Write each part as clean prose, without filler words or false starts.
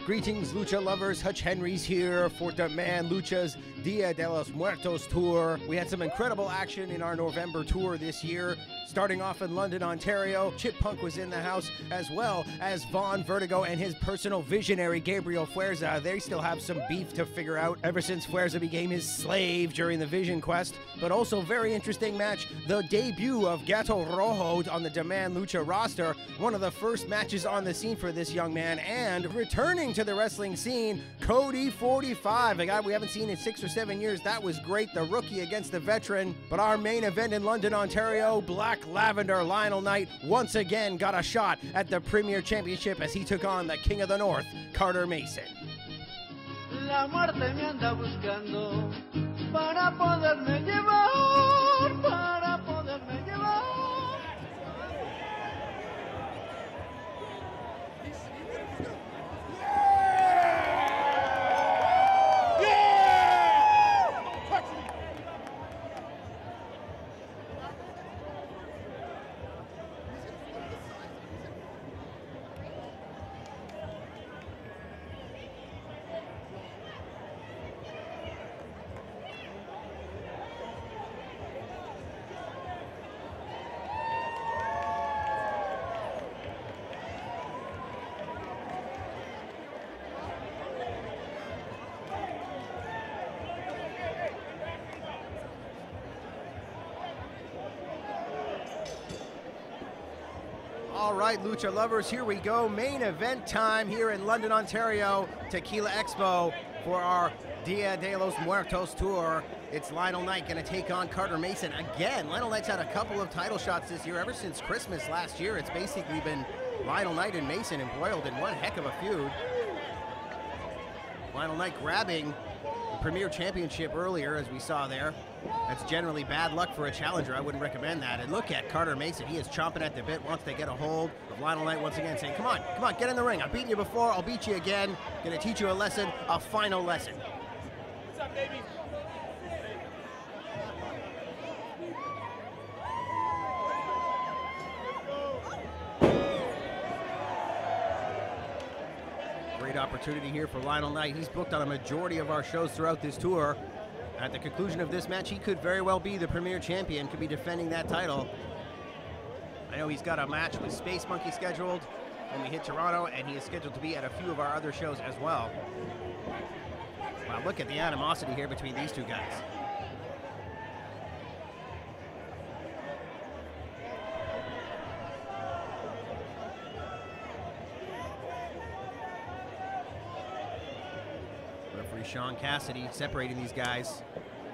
Greetings, Lucha lovers. Hutch Henry's here for Demand Lucha's Dia de los Muertos tour. We had some incredible action in our November tour this year. Starting off in London, Ontario, Chip Punk was in the house, as well as Vaughn Vertigo and his personal visionary, Gabriel Fuerza. They still have some beef to figure out ever since Fuerza became his slave during the Vision Quest. But also very interesting match, the debut of Gato Rojo on the Demand Lucha roster. One of the first matches on the scene for this young man, and returning to the wrestling scene, Cody 45, a guy we haven't seen in 6 or 7 years. That was great, the rookie against the veteran. But our main event in London, Ontario, Black Lavender Lionel Knight once again got a shot at the Premier Championship as he took on the King of the North, Carter Mason. La muerte me anda buscando para poderme llevar, para poderme llevar. All right, Lucha lovers, here we go. Main event time here in London, Ontario, Tequila Expo for our Dia de los Muertos tour. It's Lionel Knight going to take on Carter Mason again. Lionel Knight's had a couple of title shots this year. Ever since Christmas last year, it's basically been Lionel Knight and Mason embroiled in one heck of a feud. Lionel Knight grabbing the Premier Championship earlier, as we saw there. That's generally bad luck for a challenger. I wouldn't recommend that. And look at Carter Mason. He is chomping at the bit, wants to get a hold of Lionel Knight once again, saying, come on, get in the ring. I've beaten you before, I'll beat you again. Gonna teach you a lesson, a final lesson. What's up, baby? Great opportunity here for Lionel Knight. He's booked on a majority of our shows throughout this tour. At the conclusion of this match, he could very well be the Premier Champion, could be defending that title. I know he's got a match with Space Monkey scheduled when we hit Toronto, and he is scheduled to be at a few of our other shows as well. Wow, look at the animosity here between these two guys. Referee Sean Cassidy separating these guys.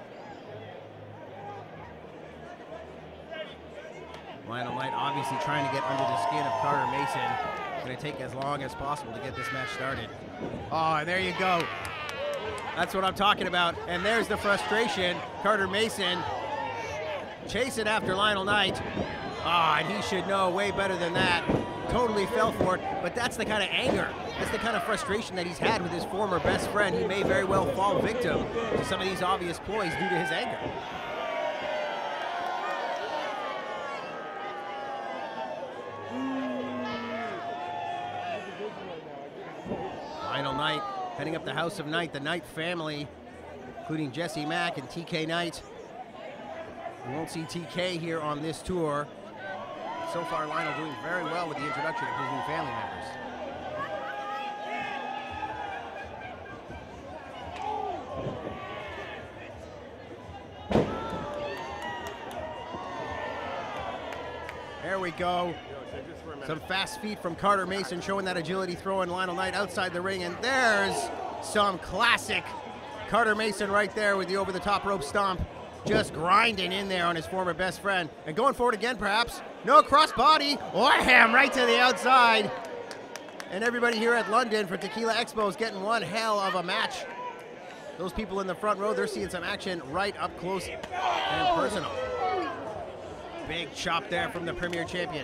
Lionel Knight obviously trying to get under the skin of Carter Mason. Going to take as long as possible to get this match started. Oh, and there you go. That's what I'm talking about. And there's the frustration. Carter Mason chasing after Lionel Knight. Ah, and he should know way better than that. Totally fell for it, but that's the kind of anger, that's the kind of frustration that he's had with his former best friend. He may very well fall victim to some of these obvious ploys due to his anger. Lionel Knight heading up the House of Knight, the Knight family, including Jesse Mack and TK Knight. We won't see TK here on this tour. So far, Lionel doing very well with the introduction of his new family members. There we go. Some fast feet from Carter Mason showing that agility, throwing Lionel Knight outside the ring, and there's some classic Carter Mason right there with the over-the-top rope stomp. Just grinding in there on his former best friend. And going forward again, perhaps. No, crossbody. Wham! Right to the outside. And everybody here at London for Tequila Expo is getting one hell of a match. Those people in the front row, they're seeing some action right up close and personal. Big chop there from the Premier Champion.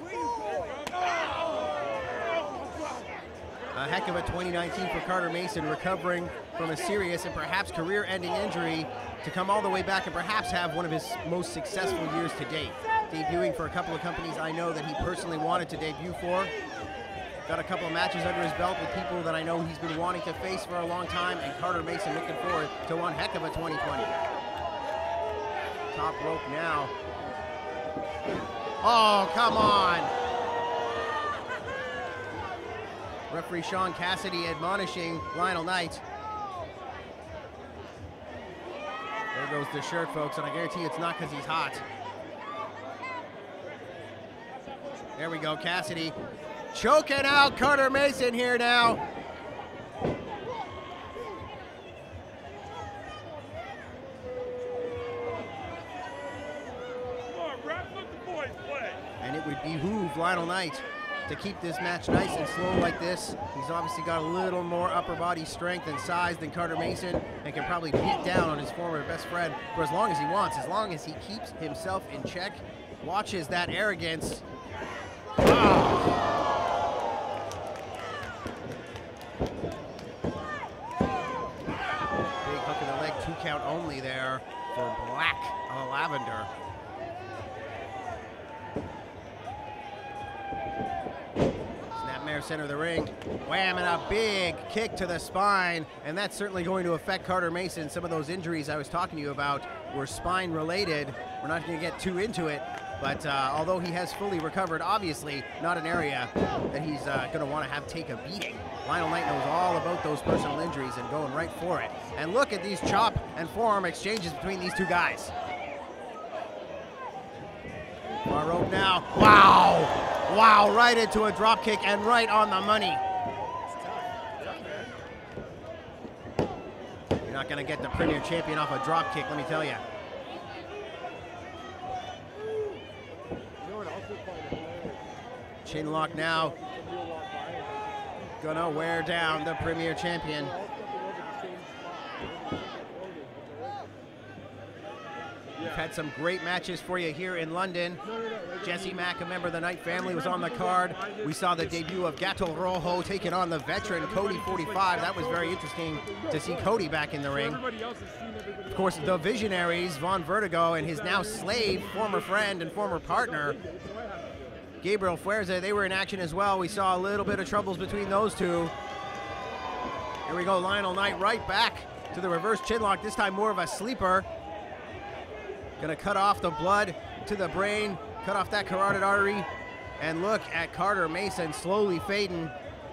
A heck of a 2019 for Carter Mason, recovering from a serious and perhaps career-ending injury to come all the way back and perhaps have one of his most successful years to date. Debuting for a couple of companies I know that he personally wanted to debut for. Got a couple of matches under his belt with people that I know he's been wanting to face for a long time, and Carter Mason looking forward to one heck of a 2020. Top rope now. Oh, come on. Referee Sean Cassidy admonishing Lionel Knight. There goes the shirt, folks, and I guarantee it's not because he's hot. There we go, Cassidy choking out Carter Mason here now. And it would behoove Lionel Knight to keep this match nice and slow like this. He's obviously got a little more upper body strength and size than Carter Mason, and can probably beat down on his former best friend for as long as he wants, as long as he keeps himself in check, watches that arrogance. Oh. Big hook in the leg, 2 count only there for Black Lavender. Center of the ring, wham, and a big kick to the spine, and that's certainly going to affect Carter Mason. Some of those injuries I was talking to you about were spine related. We're not going to get too into it, but although he has fully recovered, obviously not an area that he's going to want to have take a beating. Lionel Knight knows all about those personal injuries and going right for it. And look at these chop and forearm exchanges between these two guys. Far rope now. Wow! Wow, right into a drop kick and right on the money. You're not going to get the Premier Champion off a drop kick, let me tell you. Chin lock now. Gonna wear down the Premier Champion. We've had some great matches for you here in London. Jesse Mack, a member of the Knight family, was on the card. We saw the debut of Gato Rojo taking on the veteran Cody 45. That was very interesting to see Cody back in the ring. Of course, the Visionaries, Von Vertigo, and his now slave, former friend and former partner, Gabriel Fuerza, they were in action as well. We saw a little bit of troubles between those two. Here we go, Lionel Knight right back to the reverse chinlock, this time more of a sleeper. Gonna cut off the blood to the brain, cut off that carotid artery, and look at Carter Mason slowly fading.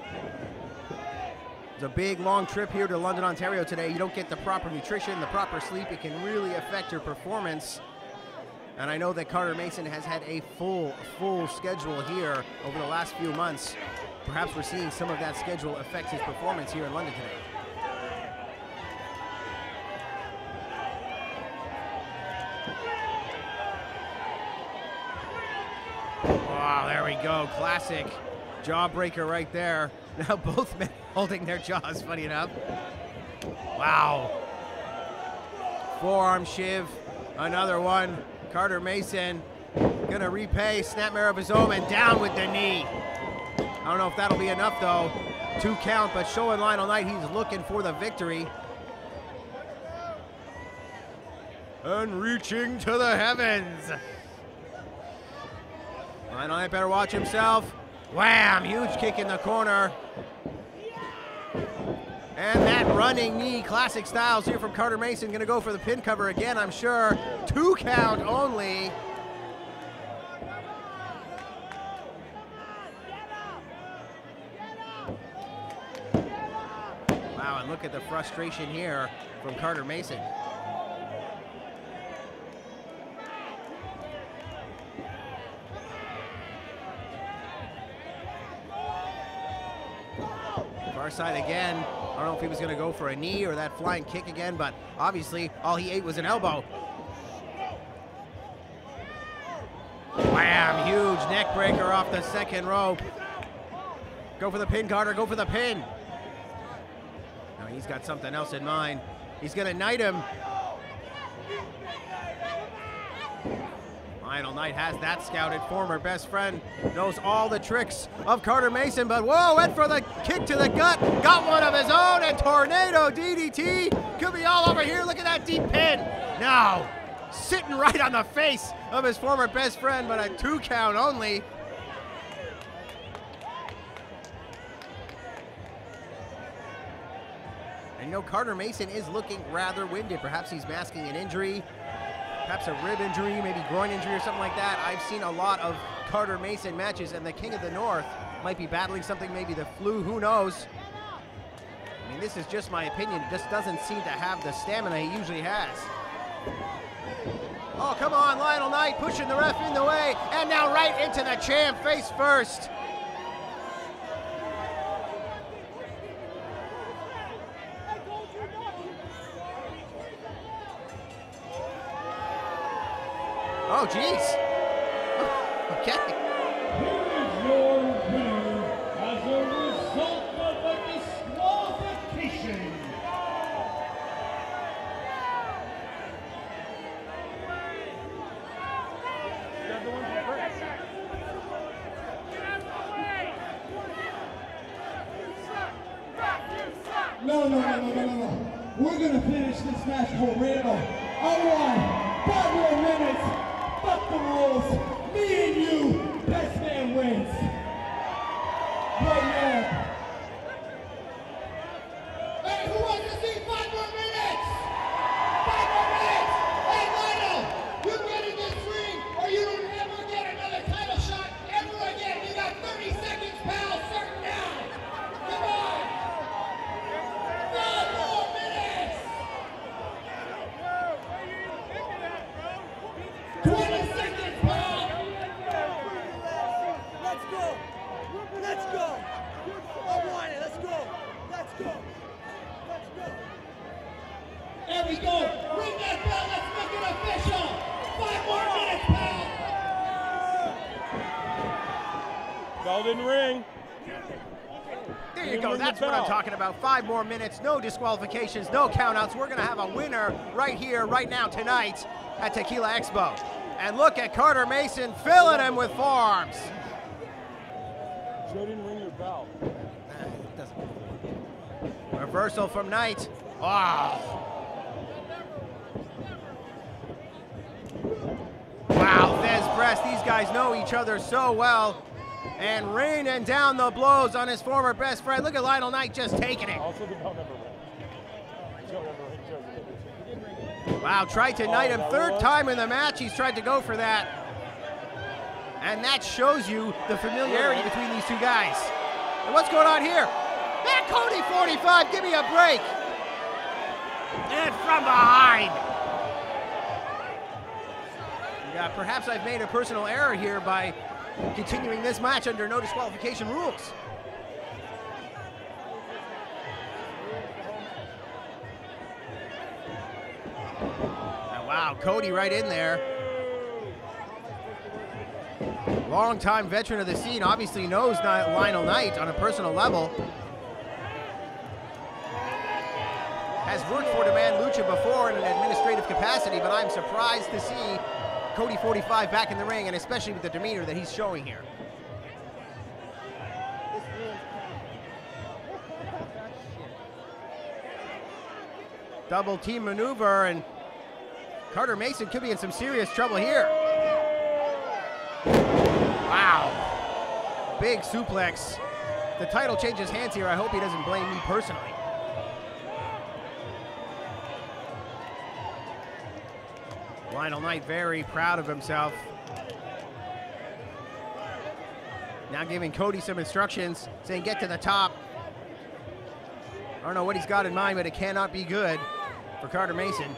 It's a big, long trip here to London, Ontario today. You don't get the proper nutrition, the proper sleep. It can really affect your performance. And I know that Carter Mason has had a full schedule here over the last few months. Perhaps we're seeing some of that schedule affect his performance here in London today. Wow, there we go. Classic jawbreaker right there. Now both men holding their jaws, funny enough. Wow. Forearm shiv, another one. Carter Mason gonna repay, snapmare of his own, and down with the knee. I don't know if that'll be enough though. 2 count, but showing Lionel Knight he's looking for the victory. And reaching to the heavens. Lionel Knight better watch himself. Wham! Huge kick in the corner. And that running knee, classic styles here from Carter Mason. Gonna go for the pin cover again, I'm sure. 2 count only. Wow, and look at the frustration here from Carter Mason. Far side again. I don't know if he was going to go for a knee or that flying kick again, but obviously all he ate was an elbow. Wham! Huge neck breaker off the second rope. Go for the pin, Carter. Go for the pin. No, he's got something else in mind. He's going to knight him. Lionel Knight has that scouted. Former best friend knows all the tricks of Carter Mason, but whoa, went for the kick to the gut. Got one of his own, and tornado DDT. Could be all over here. Look at that deep pin. Now, sitting right on the face of his former best friend, but a 2 count only. And you know, Carter Mason is looking rather winded. Perhaps he's masking an injury, perhaps a rib injury, maybe groin injury or something like that. I've seen a lot of Carter Mason matches, and the King of the North might be battling something, maybe the flu, who knows. I mean, this is just my opinion. It just doesn't seem to have the stamina he usually has. Oh, come on, Lionel Knight pushing the ref in the way, and now right into the champ face first. Oh, geez. Okay. Here is your winner as a result of a disqualification. No. We're gonna finish this match for real. All right, 5 more minutes. Fuck the rules. Me and you, best man wins. Right now. Hey, who wants to see 5 more minutes? 5 more minutes. Hey, Lionel, you get in this ring or you don't ever get another title shot ever again. You got 30 seconds, pal. Certain now. Come on. 5 more minutes. 20 seconds, pal. Let's go. Let's go. I want it. Let's go. Let's go. Let's go. There we go. Ring that bell. Let's make it official. 5 more minutes, pal. Bell didn't ring. There you go. That's what I'm talking about. 5 more minutes, no disqualifications, no countouts. We're going to have a winner right here, right now, tonight at Tequila Expo. And look at Carter Mason filling him with forearms. Joe didn't ring your bell. Reversal from Knight. Oh. Wow, Thesz Press. These guys know each other so well. And raining down the blows on his former best friend. Look at Lionel Knight just taking it. Also, the bell never rang. Joe never rang. Joe never rang. Wow, tried to knight him. Third time in the match he's tried to go for that. And that shows you the familiarity between these two guys. And what's going on here? And Cody 45, give me a break. And from behind. Yeah, perhaps I've made a personal error here by continuing this match under no disqualification rules. And wow, Cody right in there. Long-time veteran of the scene, obviously knows Lionel Knight on a personal level. Has worked for Demand Lucha before in an administrative capacity, but I'm surprised to see Cody 45 back in the ring, and especially with the demeanor that he's showing here. Double team maneuver, and Carter Mason could be in some serious trouble here. Wow. Big suplex. The title changes hands here. I hope he doesn't blame me personally. Lionel Knight very proud of himself. Now giving Cody some instructions, saying get to the top. I don't know what he's got in mind, but it cannot be good for Carter Mason.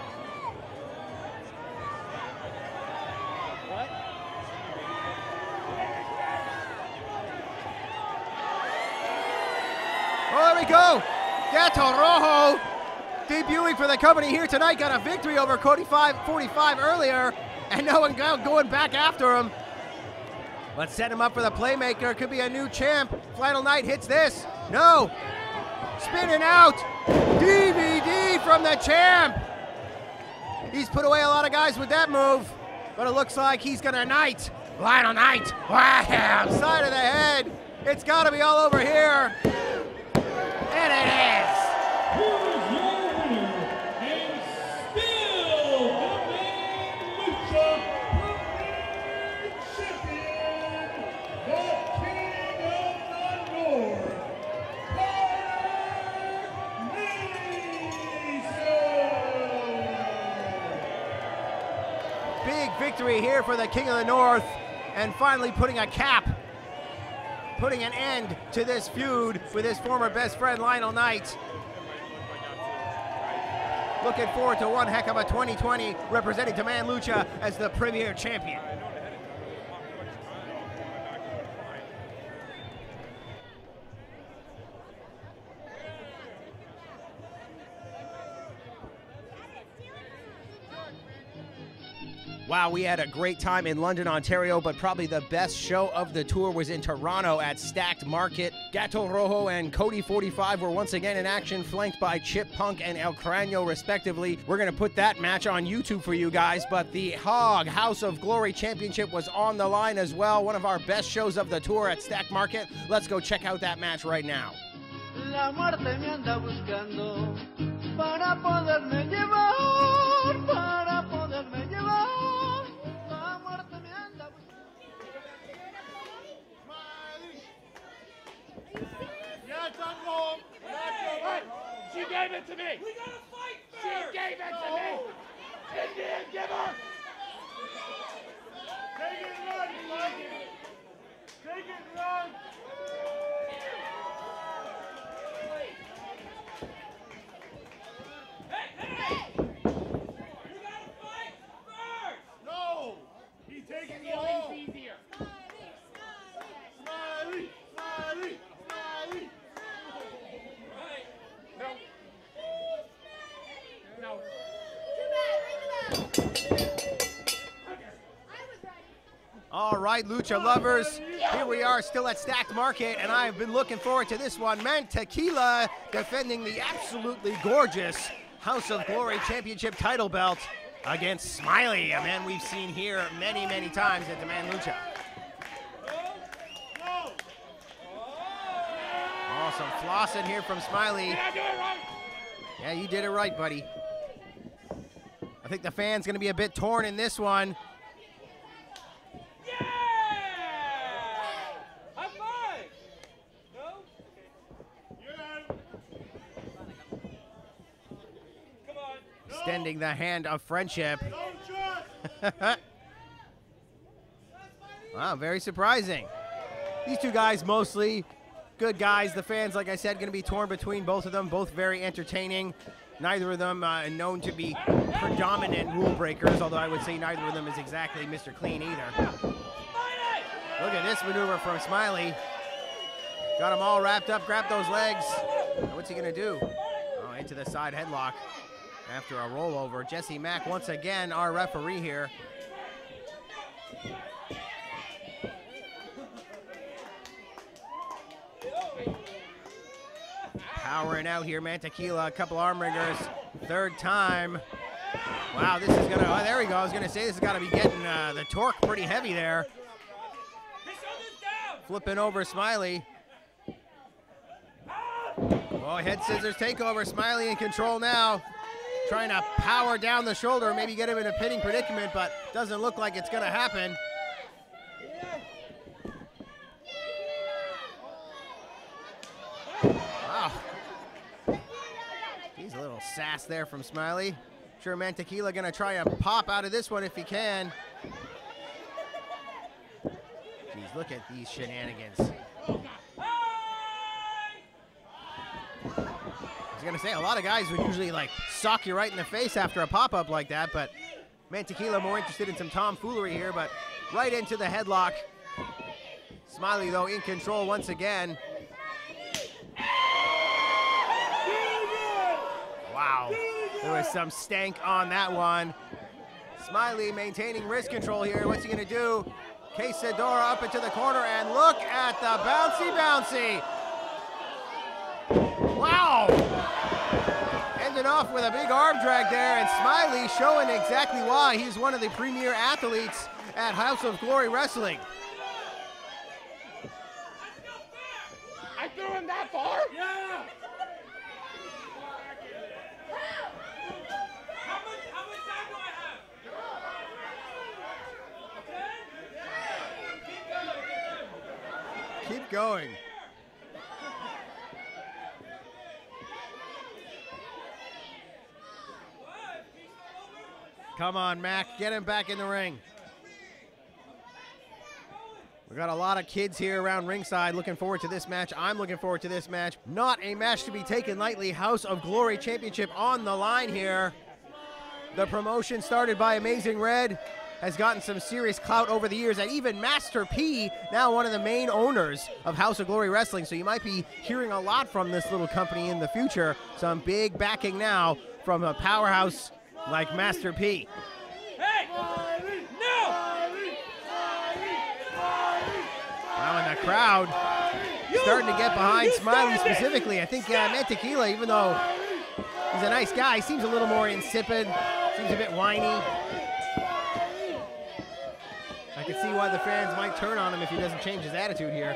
Oh, there we go. Gato Rojo debuting for the company here tonight. Got a victory over Cody 45 earlier, and no one going back after him. Let's set him up for the playmaker. Could be a new champ. Lionel Knight hits this. No. Spinning out. DVD from the champ. He's put away a lot of guys with that move, but it looks like he's gonna Knight. Lionel Knight. Wham! Side of the head. It's gotta be all over here. And it is. Here's your winner, and still the main Lucha Heavyweight Champion, the King of the North, Carter Mason. victory here for the King of the North, and finally putting a cap, putting an end to this feud with his former best friend Lionel Knight. Looking forward to one heck of a 2020 representing Demand Lucha as the premier champion. Wow, we had a great time in London, Ontario, but probably the best show of the tour was in Toronto at Stacked Market. Gato Rojo and Cody 45 were once again in action, flanked by Chip Punk and El Cráneo, respectively. We're going to put that match on YouTube for you guys, but the Hog House of Glory Championship was on the line as well. One of our best shows of the tour at Stacked Market. Let's go check out that match right now. La muerte me anda buscando para poderme llevar, para poderme llevar. La muerte me anda buscando. She gave it to me. We gotta fight first. She gave it to me. Indian, give her. Take it and run, Mike. Take it and run. Hey! You gotta fight first. No. He's taking the things easier. Smiley, Smiley, Smiley. Right. No. No. All right, Lucha lovers, here we are still at Stacked Market, and I've been looking forward to this one. Mantequilla defending the absolutely gorgeous House of Glory Championship title belt against Smiley, a man we've seen here many, many times at Demand Lucha. Oh, some flossing here from Smiley. Did I do it right? Yeah, you did it right, buddy. I think the fan's going to be a bit torn in this one. Yeah! High five! No? Yeah! Come on. Extending the hand of friendship. Wow, very surprising. These two guys mostly good guys. The fans, like I said, going to be torn between both of them. Both very entertaining. Neither of them known to be predominant rule breakers, although I would say neither of them is exactly Mr. Clean either. Look at this maneuver from Smiley. Got him all wrapped up, grabbed those legs. Now what's he going to do? Oh, into the side headlock after a rollover. Jesse Mack, once again, our referee here. Powering out here, Mantequilla, a couple arm wringers, third time. Wow, this is gonna, oh, there we go. I was gonna say this has gotta be getting the torque pretty heavy there. Flipping over Smiley. Oh, head scissors takeover. Smiley in control now. Trying to power down the shoulder, maybe get him in a pinning predicament, but doesn't look like it's gonna happen. Wow. He's a little sass there from Smiley. Sure, Mantequilla gonna try and pop out of this one if he can. Jeez, look at these shenanigans. I was gonna say, a lot of guys would usually like sock you right in the face after a pop-up like that, but Mantequilla more interested in some tomfoolery here, but right into the headlock. Smiley, though, in control once again. Wow, there was some stank on that one. Smiley maintaining wrist control here. What's he gonna do? Quesadora up into the corner, and look at the bouncy. Wow! Ended off with a big arm drag there, and Smiley showing exactly why he's one of the premier athletes at House of Glory Wrestling. I threw him that far? Yeah! How much time do I have? Keep going. Come on, Mac, get him back in the ring. We got a lot of kids here around ringside looking forward to this match. I'm looking forward to this match. Not a match to be taken lightly. House of Glory Championship on the line here. The promotion started by Amazing Red has gotten some serious clout over the years, and even Master P, now one of the main owners of House of Glory Wrestling. So you might be hearing a lot from this little company in the future. Some big backing now from a powerhouse like Master P. Hey! No! Now in the crowd, starting to get behind Smiley specifically. I think Mantequilla, even though he's a nice guy, seems a little more insipid, seems a bit whiny. I can see why the fans might turn on him if he doesn't change his attitude here.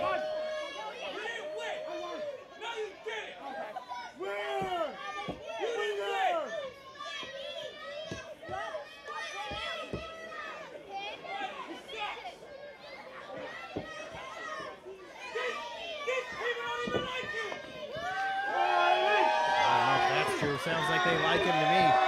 Sounds like they like him to me.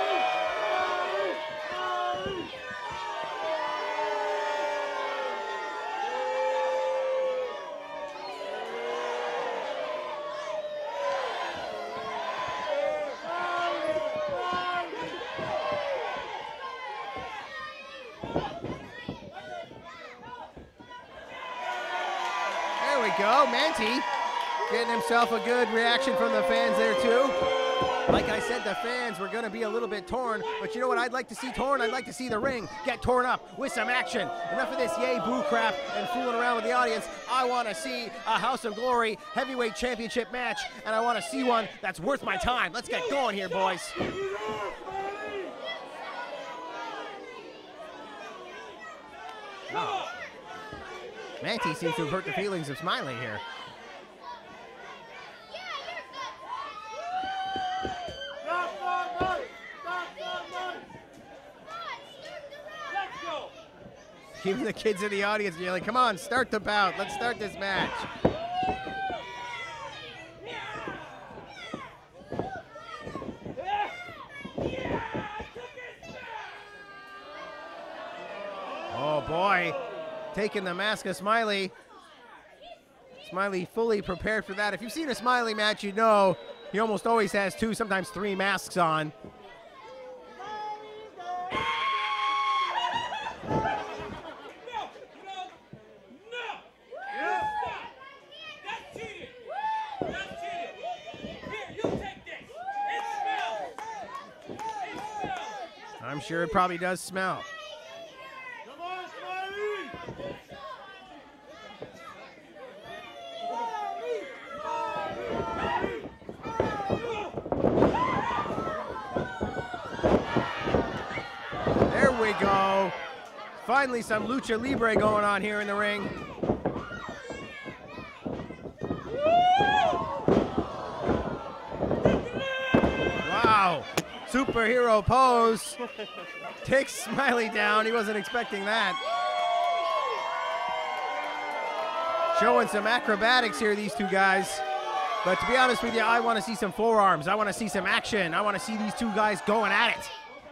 There we go, Manti getting himself a good reaction from the fans there too. Like I said, the fans were going to be a little bit torn, but you know what I'd like to see torn? I'd like to see the ring get torn up with some action. Enough of this yay boo crap and fooling around with the audience. I want to see a House of Glory heavyweight championship match, and I want to see one that's worth my time. Let's get going here, boys. Oh. Manti seems to have hurt the feelings of Smiley here. Even the kids in the audience yelling, come on, start the bout. Let's start this match. Oh boy, taking the mask of Smiley. Smiley fully prepared for that. If you've seen a Smiley match, you know he almost always has 2, sometimes 3 masks on. I'm sure it probably does smell. Come on, Smiley! There we go. Finally some lucha libre going on here in the ring. Wow. Superhero pose. Takes Smiley down. He wasn't expecting that. Showing some acrobatics here, these two guys. But to be honest with you, I want to see some forearms. I want to see some action. I want to see these two guys going at it.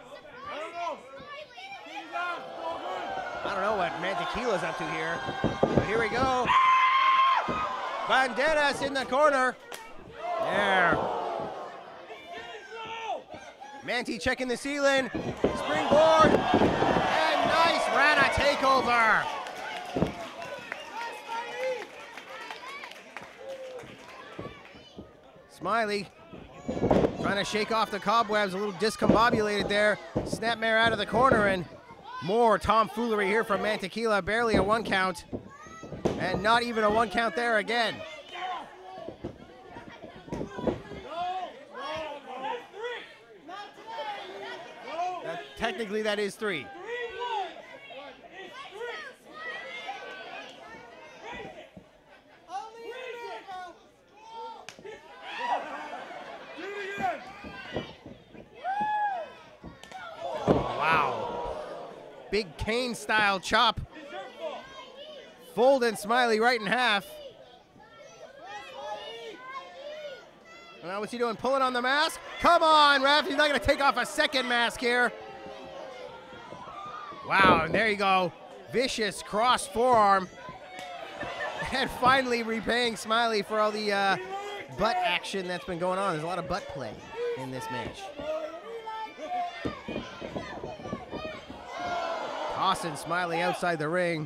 I don't know what Mantequilla's up to here. But here we go. Banderas in the corner. There. Manti checking the ceiling. Springboard. And nice Rana takeover. Smiley trying to shake off the cobwebs, a little discombobulated there. Snapmare out of the corner, and more tomfoolery here from Mantequilla. Barely a 1 count. And not even a 1 count there again. Technically, that is 3. Wow. Big Kane style chop. Folding Smiley right in half. Now what's he doing? Pulling on the mask? Come on, ref. He's not going to take off a second mask here. Wow, and there you go. Vicious cross forearm. And finally repaying Smiley for all the butt action that's been going on. There's a lot of butt play in this match. Tossing Smiley outside the ring.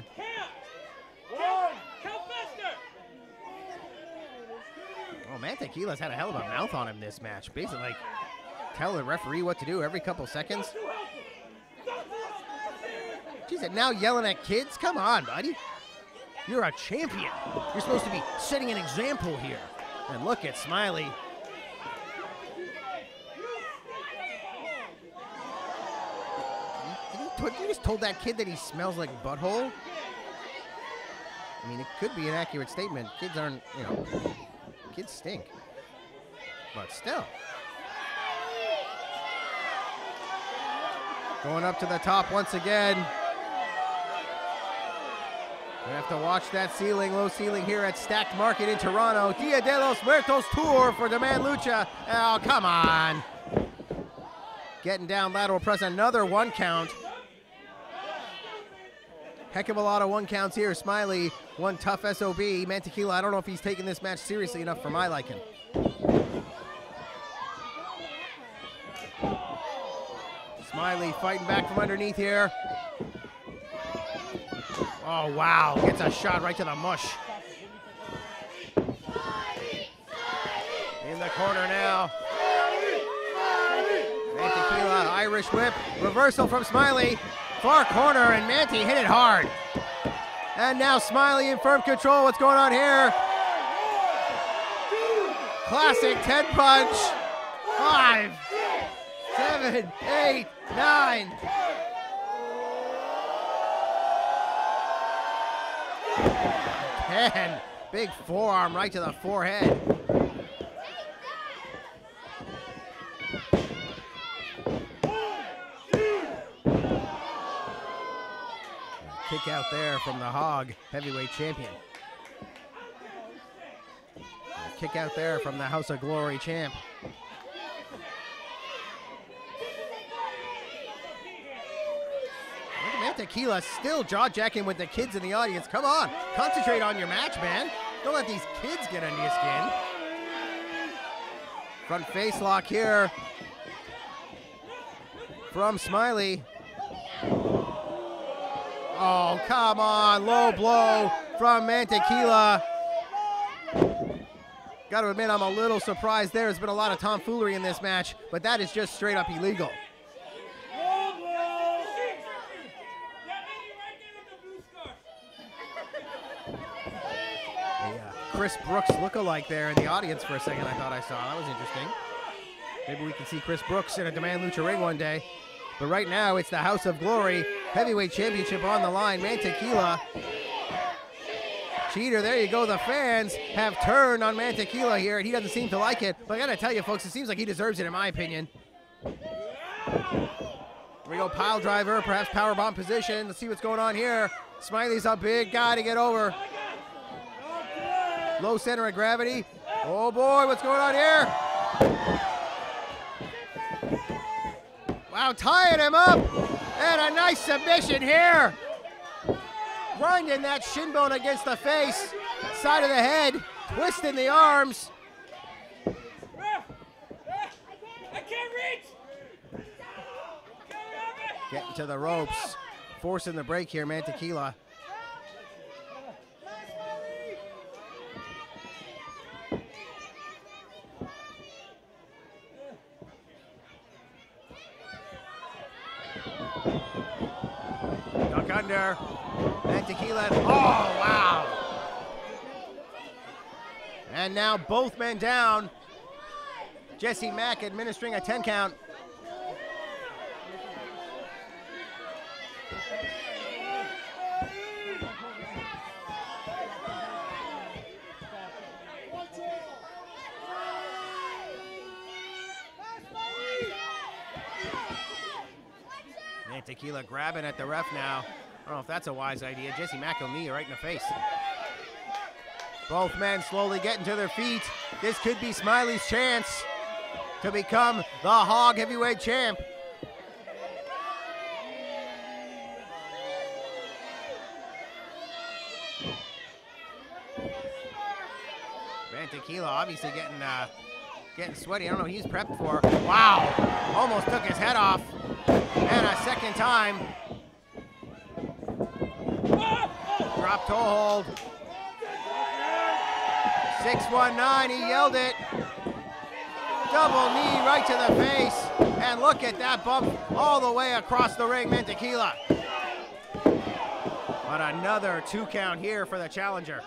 Oh, man, Tequila's had a hell of a mouth on him this match. Basically, like, tell the referee what to do every couple seconds. Jeez, and now yelling at kids? Come on, buddy. You're a champion. You're supposed to be setting an example here. And look at Smiley. You just told that kid that he smells like butthole? I mean, it could be an accurate statement. Kids aren't, you know, kids stink. But still. Going up to the top once again. We have to watch that ceiling, low ceiling here at Stacked Market in Toronto. Dia de los Muertos tour for Demand Lucha. Oh, come on. Getting down lateral press, another 1 count. Heck of a lot of 1 counts here. Smiley, one tough SOB. Man Tequila, I don't know if he's taking this match seriously enough for my liking. Smiley fighting back from underneath here. Oh, wow. Gets a shot right to the mush. In the corner now. Man Tequila, Irish whip. Reversal from Smiley. Far corner, and Manti hit it hard. And now Smiley in firm control. What's going on here? Classic 10 punch. 5, 7, 8, 9. And big forearm right to the forehead. Kick out there from the Hog, heavyweight champion. Kick out there from the House of Glory champ. Man Tequila still jaw-jacking with the kids in the audience. Come on, concentrate on your match, man. Don't let these kids get under your skin. Front face lock here from Smiley. Oh, come on, low blow from Man Tequila. Got to admit, I'm a little surprised there. There's been a lot of tomfoolery in this match, but that is just straight up illegal. Chris Brooks look-alike there in the audience for a second. I thought I saw. That was interesting. Maybe we can see Chris Brooks in a Demand Lucha ring one day. But right now, it's the House of Glory heavyweight championship on the line. Man Tequila. Cheater, there you go. The fans have turned on Man Tequila here, and he doesn't seem to like it. But I gotta tell you, folks, it seems like he deserves it, in my opinion. Here we go, pile driver, perhaps powerbomb position. Let's see what's going on here. Smiley's a big guy to get over. Low center of gravity. Oh boy, what's going on here? Wow, tying him up. And a nice submission here. Grinding that shin bone against the face. Side of the head. Twisting the arms. I can't reach. Getting to the ropes. Forcing the break here, Man Tequila. Duck under. Man Tequila. Oh, wow. And now both men down. Jesse Mack administering a 10 count. Man Tequila grabbing at the ref now. I don't know if that's a wise idea. Jesse Mack will knee right in the face. Both men slowly getting to their feet. This could be Smiley's chance to become the Hog heavyweight champ. Tequila obviously getting sweaty. I don't know what he's prepped for. Wow, almost took his head off. And a second time. Drop toe hold. 619, he yelled it. Double knee right to the face. And look at that bump all the way across the ring, Tequila. But another 2 count here for the challenger.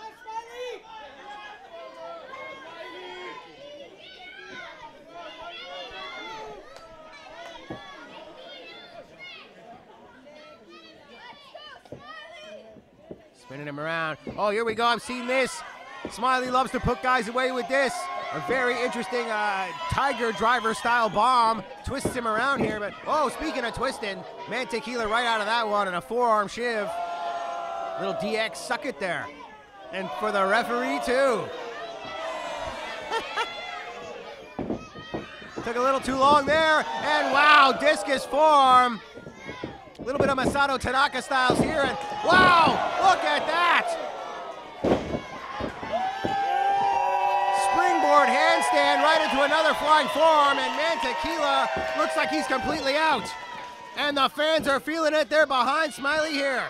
Spinning him around. Oh, here we go. I've seen this. Smiley loves to put guys away with this. A very interesting Tiger Driver style bomb. Twists him around here, but oh, speaking of twisting, Tequila right out of that one and a forearm shiv. Little DX suck it there. And for the referee too. Took a little too long there, and wow, discus forearm. A little bit of Masato Tanaka styles here, and wow, look at that! Springboard handstand right into another flying forearm, and Tequila looks like he's completely out. And the fans are feeling it. They're behind Smiley here.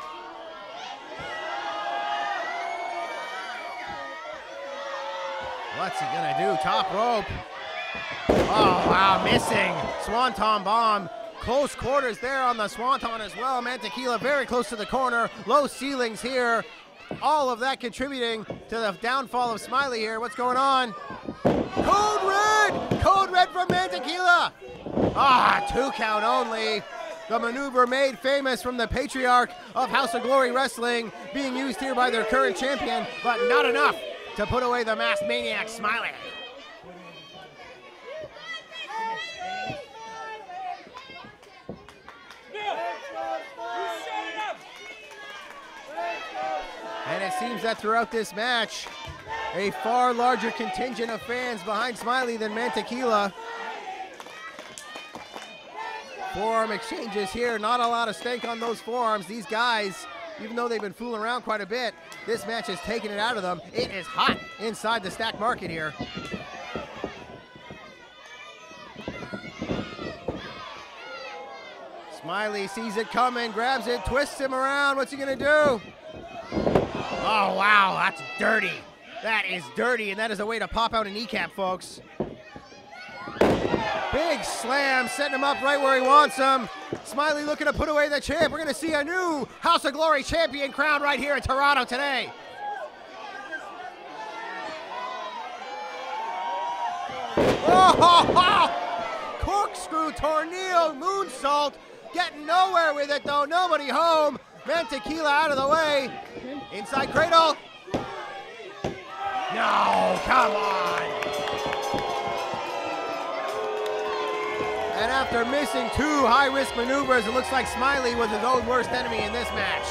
What's he gonna do? Top rope. Oh, wow, missing. Swanton bomb. Close quarters there on the Swanton as well. Tequila very close to the corner. Low ceilings here. All of that contributing to the downfall of Smiley here. What's going on? Code red! Code red from Tequila. Ah, 2 count only. The maneuver made famous from the patriarch of House of Glory Wrestling, being used here by their current champion, but not enough to put away the masked maniac, Smiley. And it seems that throughout this match, a far larger contingent of fans behind Smiley than Tequila. Forearm exchanges here, not a lot of stank on those forearms. These guys, even though they've been fooling around quite a bit, this match has taken it out of them. It is hot inside the Stack Market here. Smiley sees it coming, grabs it, twists him around. What's he gonna do? Oh, wow, that's dirty. That is dirty, and that is a way to pop out a kneecap, folks. Big slam, setting him up right where he wants him. Smiley looking to put away the champ. We're going to see a new House of Glory champion crowned right here in Toronto today. Oh, corkscrew, tornado, moonsault. Getting nowhere with it, though. Nobody home. Tequila out of the way. Inside cradle. No, come on. And after missing 2 high-risk maneuvers, it looks like Smiley was his own worst enemy in this match.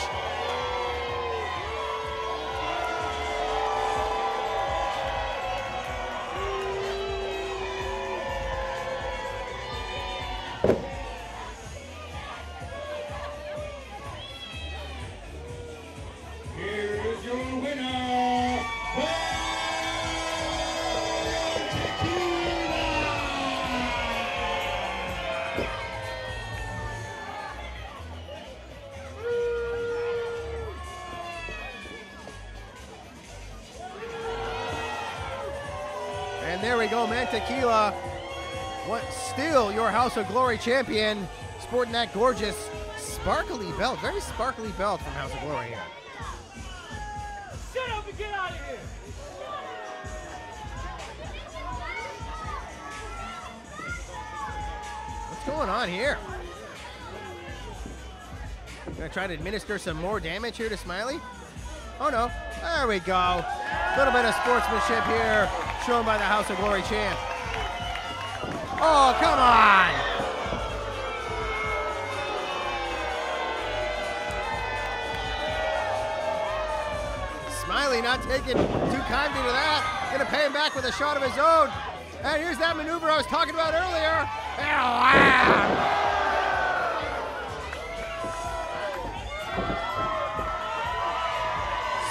And there we go, Tequila, still your House of Glory champion, sporting that gorgeous, sparkly belt, very sparkly belt from House of Glory here. Shut up and get out of here! What's going on here? Gonna try to administer some more damage here to Smiley? Oh no, there we go. A little bit of sportsmanship here, shown by the House of Glory champ. Oh, come on! Smiley not taking too kindly to that. Gonna pay him back with a shot of his own. And here's that maneuver I was talking about earlier.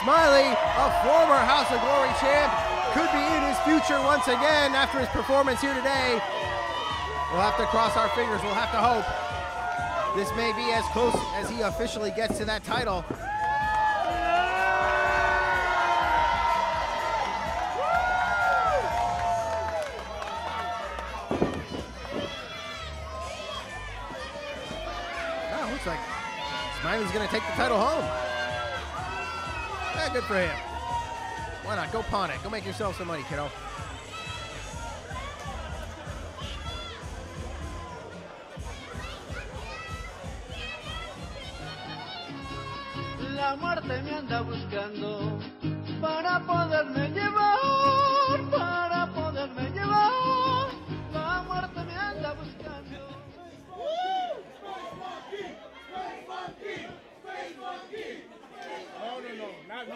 Smiley, a former House of Glory champ, could be in his future once again after his performance here today. We'll have to cross our fingers. We'll have to hope this may be as close as he officially gets to that title. Oh, looks like Smiley's going to take the title home. Yeah, good for him. Why not? Go pawn it. Go make yourself some money, kiddo. La muerte me anda buscando para poderme llevar, para poderme llevar. La muerte me anda buscando. No, not me.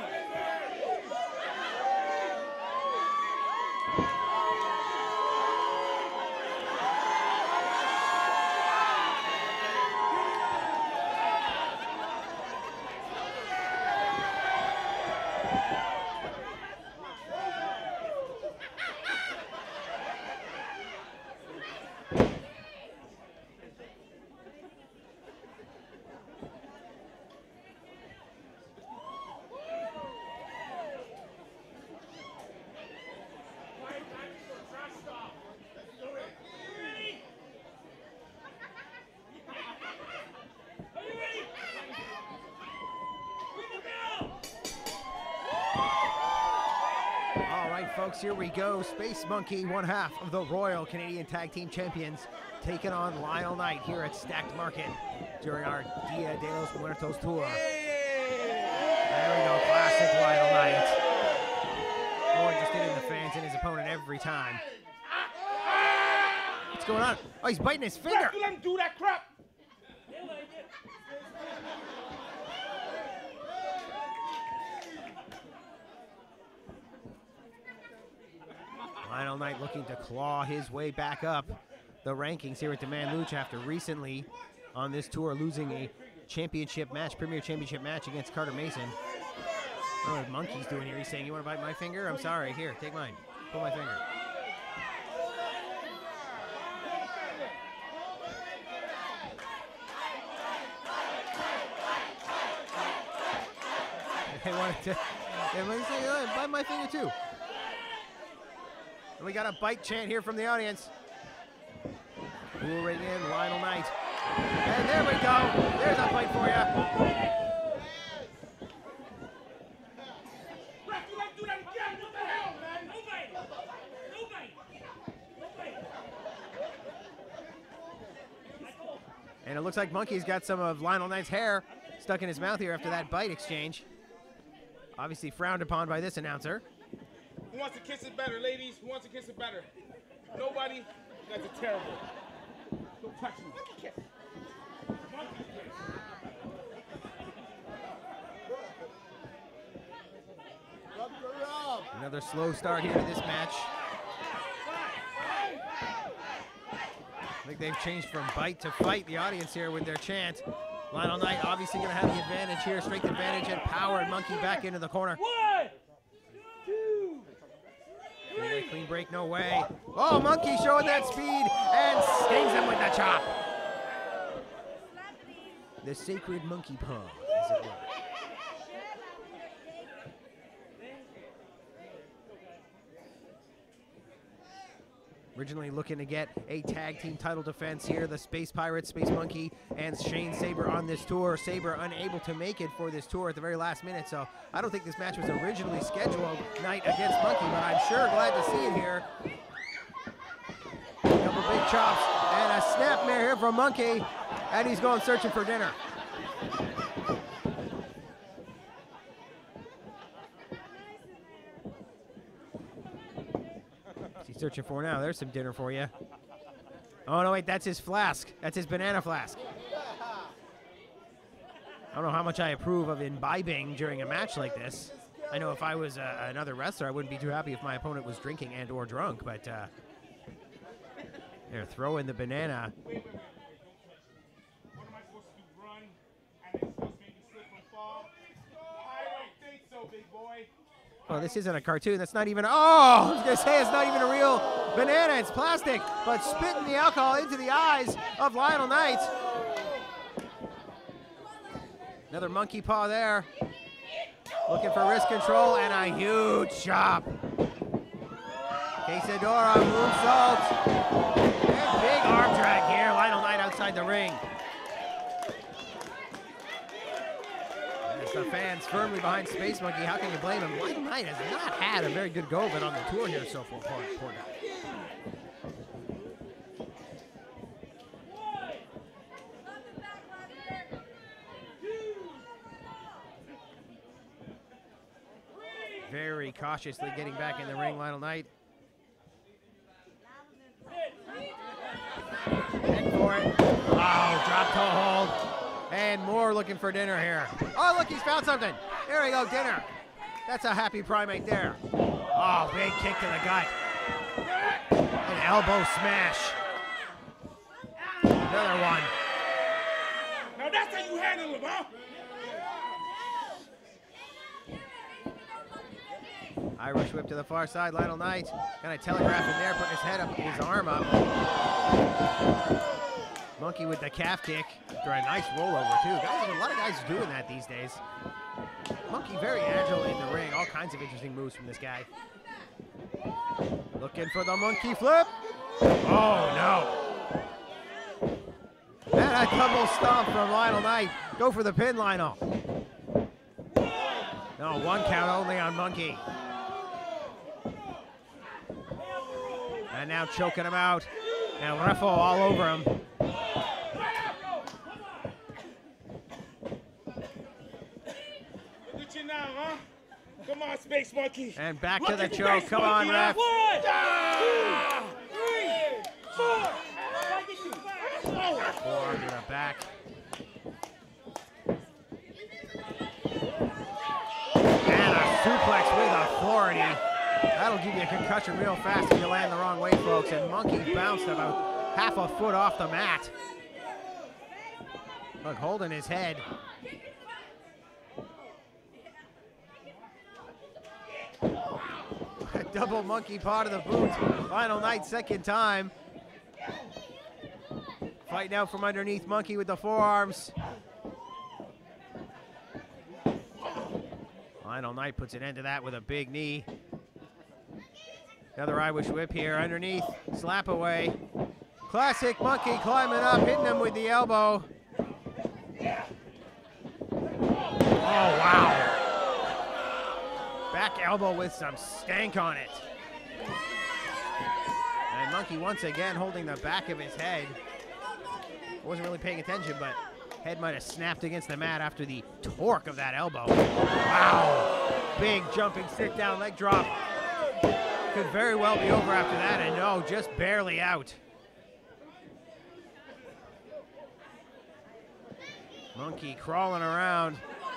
Folks, here we go. Space Monkey, one half of the Royal Canadian Tag Team Champions, taking on Lionel Knight here at Stacked Market during our Dia de los Muertos tour. There we go, classic Lionel Knight. More interested in the fans and his opponent every time. What's going on? Oh, he's biting his finger. Let him do that crap. Lionel Knight looking to claw his way back up the rankings here at Demand Lucha after recently on this tour losing a championship match, Premier Championship match against Carter Mason. I don't know what Monkey's doing here. He's saying, you want to bite my finger? I'm sorry. Here, take mine. Pull my finger. They wanted to say, bite my finger too. And we got a bite chant here from the audience. Luring in Lionel Knight. And there we go. There's a bite for you. And it looks like Monkey's got some of Lionel Knight's hair stuck in his mouth here after that bite exchange. Obviously frowned upon by this announcer. Who wants to kiss it better, ladies? Who wants to kiss it better? Nobody? You guys are terrible. Don't touch me. Monkey kiss. Monkey kiss. Another slow start here to this match. I think they've changed from bite to fight, the audience here with their chant. Lionel Knight obviously going to have the advantage here, strength advantage, and power, and Monkey back into the corner. 1, 2, 3. Clean break, no way. Oh, Monkey showing that speed and stings him with the chop. The sacred monkey paw, as it were. Originally looking to get a tag team title defense here, the Space Pirates, Space Monkey, and Shane Saber on this tour. Saber unable to make it for this tour at the very last minute, so I don't think this match was originally scheduled Knight against Monkey, but I'm sure glad to see him here. Couple big chops and a snapmare here from Monkey, and he's going searching for dinner. Searching for now. There's some dinner for you. Oh, no, wait, that's his flask. That's his banana flask. I don't know how much I approve of imbibing during a match like this. I know if I was another wrestler, I wouldn't be too happy if my opponent was drinking and or drunk, but they're throwing the banana. Wait. What am I supposed to do, run? And then supposed to maybe slip and fall? I don't think so, big Well, this isn't a cartoon. That's not even, oh, I was going to say it's not even a real banana. It's plastic, but spitting the alcohol into the eyes of Lionel Knight. Another monkey paw there. Looking for wrist control and a huge chop. Quesadora, moonsault. And big arm drag here. Lionel Knight outside the ring. As the fans firmly behind Space Monkey, how can you blame him? Lionel Knight has not had a very good go of it on the tour here so far. Poor guy. Very cautiously getting back in the ring, Lionel Knight. Heading for it. Oh, drop toe hold. And Moore looking for dinner here. Oh, look, he's found something. There we go, dinner. That's a happy primate there. Oh, big kick to the gut. An elbow smash. Another one. Now that's how you handle him, huh? Irish whip to the far side. Lionel Knight kind of telegraphing there, putting his head up, his arm up. Monkey with the calf kick after a nice rollover too. Guys, a lot of guys doing that these days. Monkey very agile in the ring. All kinds of interesting moves from this guy. Looking for the monkey flip. Oh no! And a double stomp from Lionel Knight. Go for the pin, Lionel. No, one count only on Monkey. And now choking him out. And Refo all over him. Look at you now, huh? Come on, Space Monkey. And back Look to the at choke. Space Come on, Monkey, ref. huh? 1, 2, 3, 4. Forearm to the back. And a suplex with authority. That'll give you a concussion real fast if you land the wrong way, folks. And Monkey bounced about half a foot off the mat. Look, holding his head. A double monkey paw to the boot. Lionel Knight, second time. Fighting out from underneath Monkey with the forearms. Lionel Knight puts an end to that with a big knee. Another Irish whip here underneath. Slap away. Classic Monkey climbing up, hitting him with the elbow. Oh, wow. Back elbow with some stank on it. And Monkey once again holding the back of his head. Wasn't really paying attention, but head might have snapped against the mat after the torque of that elbow. Wow. Big jumping sit down leg drop. Could very well be over after that, and no, just barely out. Monkey crawling around.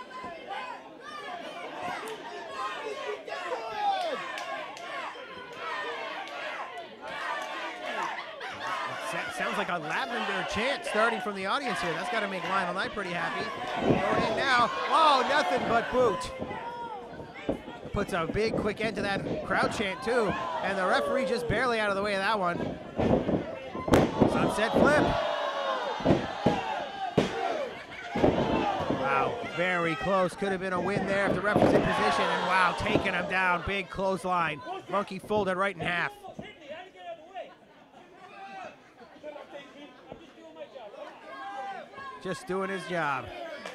Sounds like a lavender chant starting from the audience here. That's got to make Lionel Knight pretty happy. Going in now. Oh, nothing but boot. Puts a big quick end to that crowd chant too. And the referee just barely out of the way of that one. Sunset flip. Wow, very close. Could have been a win there if the ref was in position. And wow, taking him down. Big clothesline. Monkey folded right in half. Just doing his job.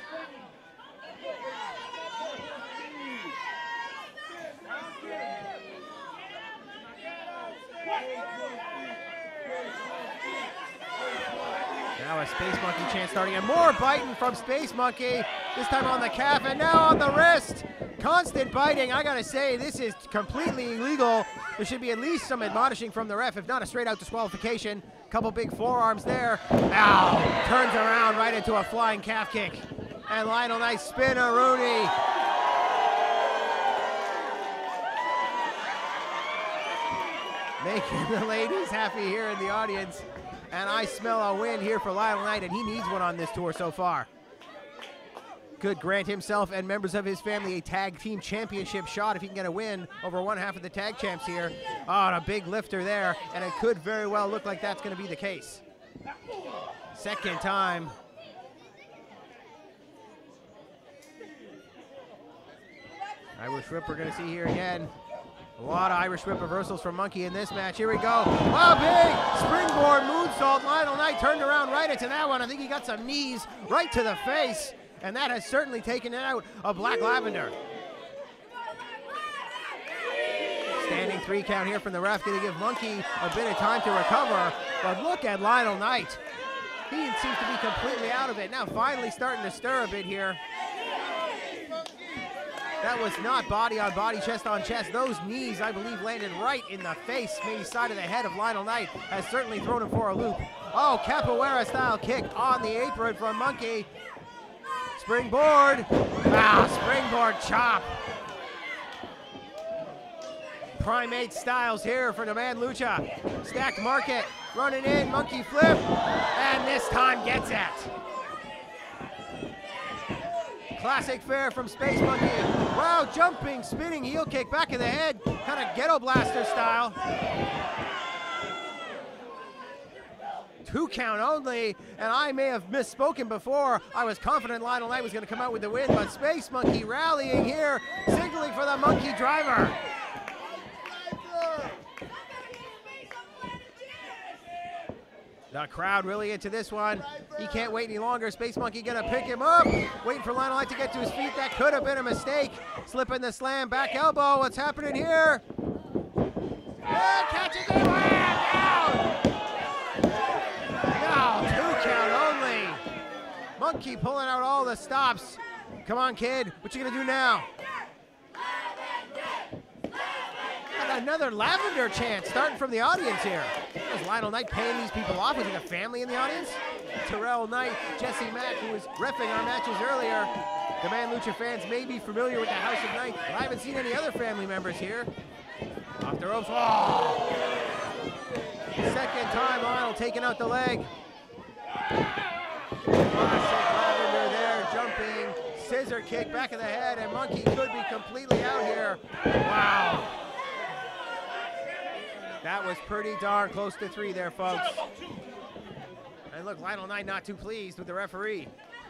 Now a Space Monkey chant starting, and more biting from Space Monkey, this time on the calf and now on the wrist. Constant biting. I gotta say, this is completely illegal. There should be at least some admonishing from the ref, if not a straight out disqualification. Couple big forearms there. Ow! Turns around right into a flying calf kick. And Lionel Knight spin-a-rooney. Making the ladies happy here in the audience. And I smell a win here for Lionel Knight, and he needs one on this tour so far. could grant himself and members of his family a tag team championship shot if he can get a win over one half of the tag champs here. Oh, and a big lifter there, and it could very well look like that's going to be the case. Second time. Irish whip we're going to see here again. A lot of Irish whip reversals from Monkey in this match. Here we go. Oh, big springboard moonsault. Lionel Knight turned around right into that one. I think he got some knees right to the face, and that has certainly taken it out of Black Lavender. Standing 3 count here from the ref, going to give Monkey a bit of time to recover. But look at Lionel Knight. He seems to be completely out of it. Now finally starting to stir a bit here. That was not body on body, chest on chest. Those knees, I believe, landed right in the face, maybe side of the head of Lionel Knight. Has certainly thrown him for a loop. Oh, capoeira style kick on the apron from Monkey. Springboard. Springboard chop. Primate styles here for the man Lucha. Stacked market, running in, Monkey flip, and this time gets it. Classic fare from Space Monkey. Wow, jumping, spinning heel kick back of the head, kind of ghetto blaster style. 2 count only, and I may have misspoken before. I was confident Lionel Knight was going to come out with the win, but Space Monkey rallying here, signaling for the Monkey Driver. The crowd really into this one. He can't wait any longer. Space Monkey gonna pick him up. Waiting for Lionel Knight to get to his feet. That could have been a mistake. Slipping the slam, back elbow. What's happening here? Catches it. Down. No, 2 count only. Monkey pulling out all the stops. Come on, kid. What you gonna do now? Another Lavender chant starting from the audience here. Was Lionel Knight paying these people off? Was he a family in the audience? Terrell Knight, Jesse Mack, who was reffing our matches earlier. The Man Lucha fans may be familiar with the House of Knight, but I haven't seen any other family members here. Off the ropes. Oh! Second time Lionel taking out the leg. Classic Lavender there, jumping. Scissor kick back of the head, and Monkey could be completely out here. Wow. That was pretty darn close to 3 there, folks. And look, Lionel Knight not too pleased with the referee.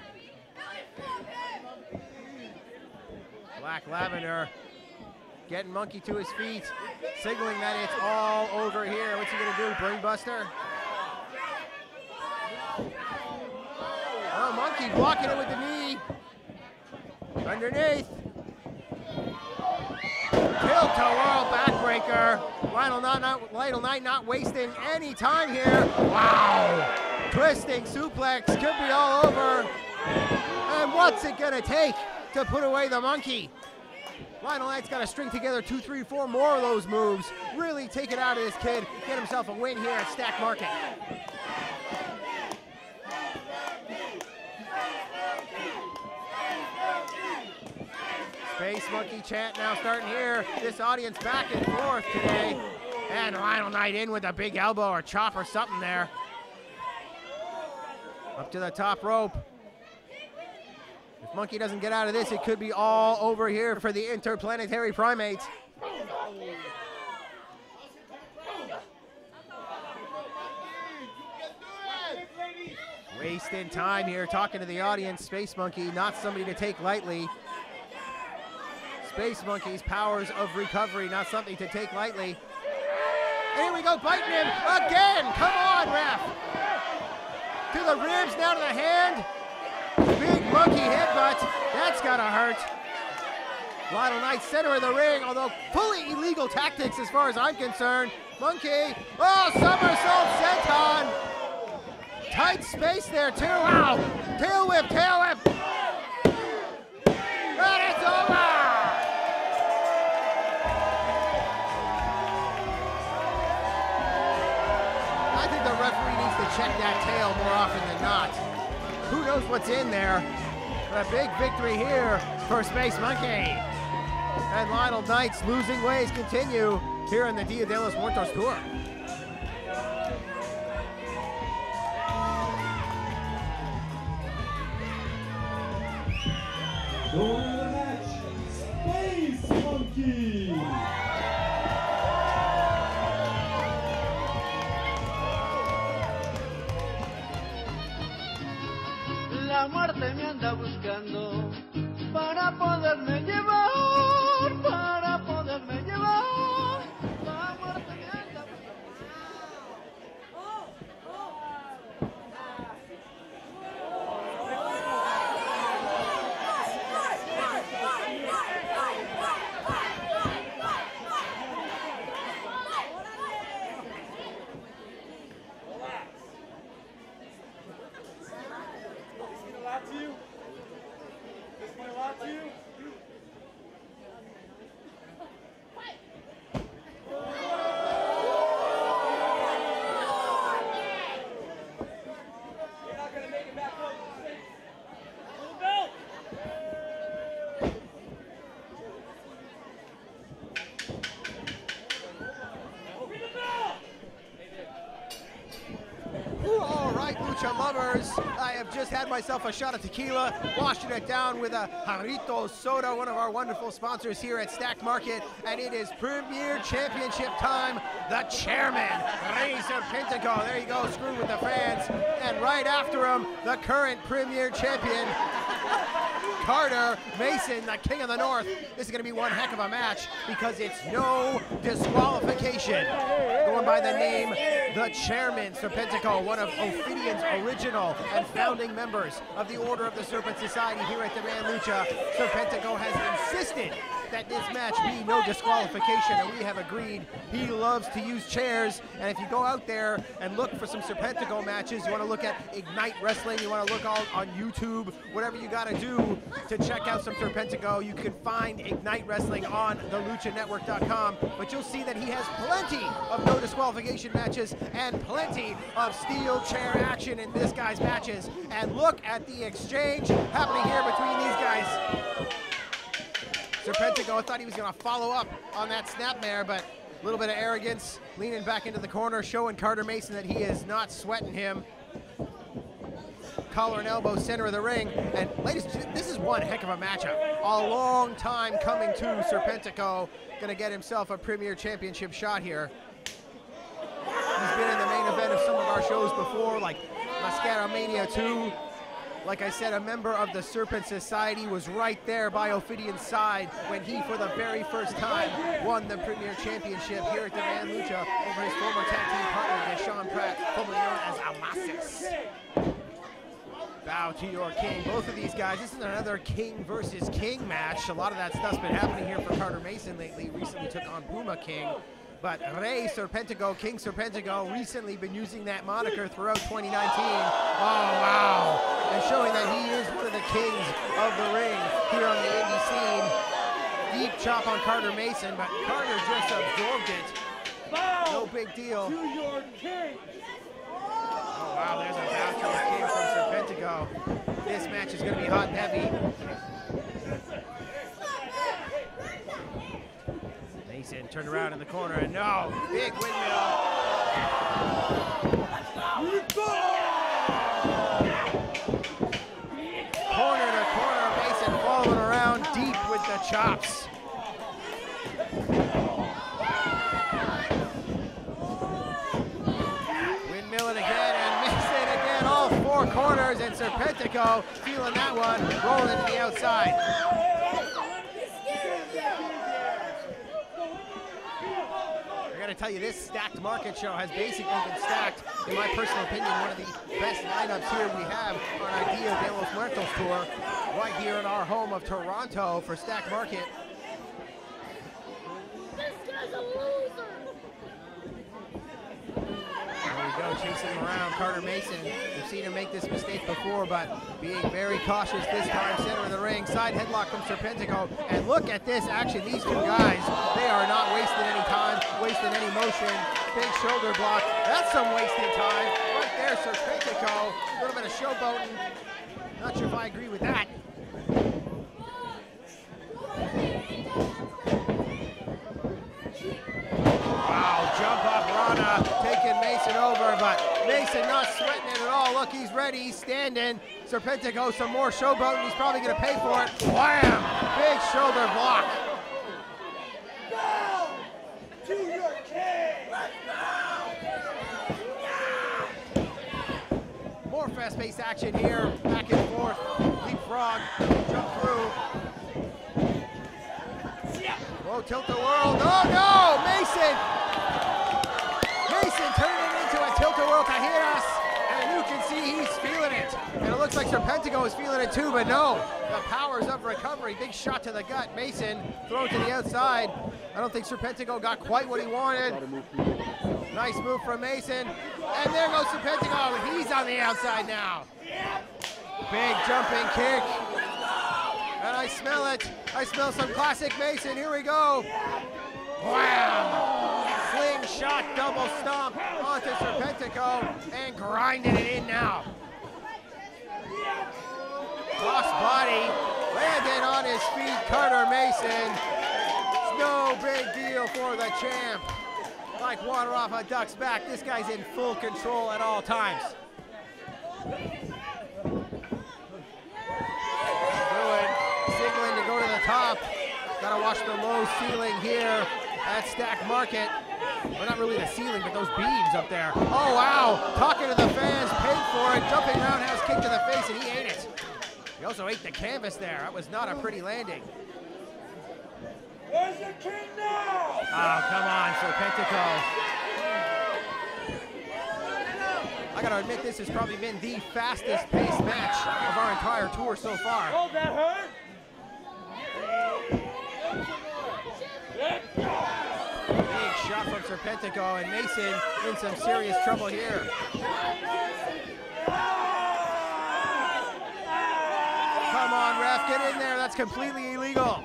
Black Lavender getting Monkey to his feet, signaling that it's all over here. What's he gonna do, Brainbuster? Oh, Monkey blocking it with the knee. Underneath. Tilt-a-whirl backbreaker. Lionel Knight not wasting any time here. Wow! Twisting suplex, could be all over. And what's it gonna take to put away the Monkey? Lionel Knight's got to string together 2, 3, 4 more of those moves. Really take it out of this kid. Get himself a win here at Stack Market. Space Monkey chant now starting here. This audience back and forth today. And Lionel Knight in with a big elbow or chop or something there. Up to the top rope. If Monkey doesn't get out of this, it could be all over here for the Interplanetary Primates. Wasting time here talking to the audience. Space Monkey, not somebody to take lightly. Space Monkey's powers of recovery, not something to take lightly. And here we go, biting him again. Come on, ref. To the ribs, now to the hand. Big Monkey headbutt. That's gotta hurt. Lionel Knight, center of the ring, although fully illegal tactics as far as I'm concerned. Monkey, oh, somersault senton. Tight space there too, wow. Tail whip, tail whip. And it's over. I think the referee needs to check that tail more often than not. Who knows what's in there? But a big victory here for Space Monkey. And Lionel Knight's losing ways continue here in the Dia de los Muertos Tour. The winner of the match, Space Monkey. La muerte me anda buscando para poderme llevar, para poderme llevar. La muerte me anda All right, lucha lovers, I have just had myself a shot of tequila, washing it down with a Jarrito soda, one of our wonderful sponsors here at Stacked Market, and it is Premier Championship time. The chairman, Rey Serpentico, there you go, screwing with the fans, and right after him, the current Premier Champion, Carter Mason, the King of the North. This is going to be one heck of a match because it's no disqualification. Going by the name, the Chairman, Serpentico, one of Ophidion's original and founding members of the Order of the Serpent Society here at Demand Lucha. Serpentico has insisted that this match be no disqualification, and we have agreed. He loves to use chairs, and if you go out there and look for some Serpentico matches, you want to look at Ignite Wrestling, you want to look all on YouTube, whatever you got to do to check out some Serpentico, you can find Ignite Wrestling on theluchanetwork.com, but you'll see that he has plenty of no disqualification matches and plenty of steel chair action in this guy's matches. And look at the exchange happening here between these guys. Serpentico thought he was going to follow up on that snapmare, but a little bit of arrogance, leaning back into the corner, showing Carter Mason that he is not sweating him. Collar and elbow, center of the ring. And ladies, this is one heck of a matchup. A long time coming to Serpentico. Going to get himself a Premier Championship shot here. He's been in the main event of some of our shows before, like Mascara Mania 2. Like I said, a member of the Serpent Society, was right there by Ophidion's side when he, for the very first time, won the Premier Championship here at Demand Lucha over his former tag team partner, Deshaun Pratt, formerly known as Amasis. Bow to your king. Both of these guys, this is another King versus King match. A lot of that stuff's been happening here for Carter Mason lately. Recently took on Puma King. But Rey Serpentico, King Serpentico, recently been using that moniker throughout 2019. Oh, wow. And showing that he is one of the kings of the ring here on the indie scene. Deep chop on Carter Mason, but Carter just absorbed it. No big deal. To your king. Oh, wow, there's a bow to the king from Serpentico. This match is going to be hot and heavy. Mason turned around in the corner, and no, big windmill. Corner to corner, Mason following around deep with the chops. Windmill it again, and Mason again, all four corners, and Serpentico feeling that one, rolling to the outside. I tell you, this Stacked Market show has basically been stacked, in my personal opinion, one of the best lineups here we have on our Dia de los Muertos tour, right here in our home of Toronto for Stacked Market. This guy's a loser. There we go, chasing him around, Carter Mason. We've seen him make this mistake before, but being very cautious this time. Center of the ring, side headlock from Serpentico. And look at this action, these two guys, they are not wasting any time, wasting any motion. Big shoulder block, that's some wasted time. Right there, Serpentico, a little bit of showboating. Not sure if I agree with that. Wow, jump up Rana, taking Mason over, but Mason not sweating it at all. look, he's ready, he's standing. Serpentico, some more showboating, he's probably gonna pay for it. Wham! Big shoulder block. Bow to your king. More fast-paced action here, back and forth. Leapfrog, jump through. Whoa, tilt-a-whirl. Oh no, Mason! Mason turning it into a tilt-a-whirl Tahiras, and you can see he's feeling it. And it looks like Serpentico is feeling it too, but no. The powers of recovery, big shot to the gut. Mason thrown to the outside. I don't think Serpentico got quite what he wanted. Nice move from Mason. And there goes Serpentico, he's on the outside now. Big jumping kick. And I smell it. I smell some classic Mason. Here we go. Wham! Slingshot double stomp onto Serpentico and grinding it in now. Cross body, landed on his feet, Carter Mason. It's no big deal for the champ. Like water off a duck's back, this guy's in full control at all times. Signaling to go to the top. Gotta watch the low ceiling here at Stack Market. Well, not really the ceiling, but those beams up there. Oh, wow. Talking to the fans, paid for it. Jumping roundhouse kick to the face, and he ate it. He also ate the canvas there. That was not a pretty landing. Where's the king now? Oh, come on, Serpentico. I gotta admit, this has probably been the fastest paced match of our entire tour so far. Oh, that hurt? Big shot from Serpentico, and Mason in some serious trouble here. Come on, ref, get in there. That's completely illegal.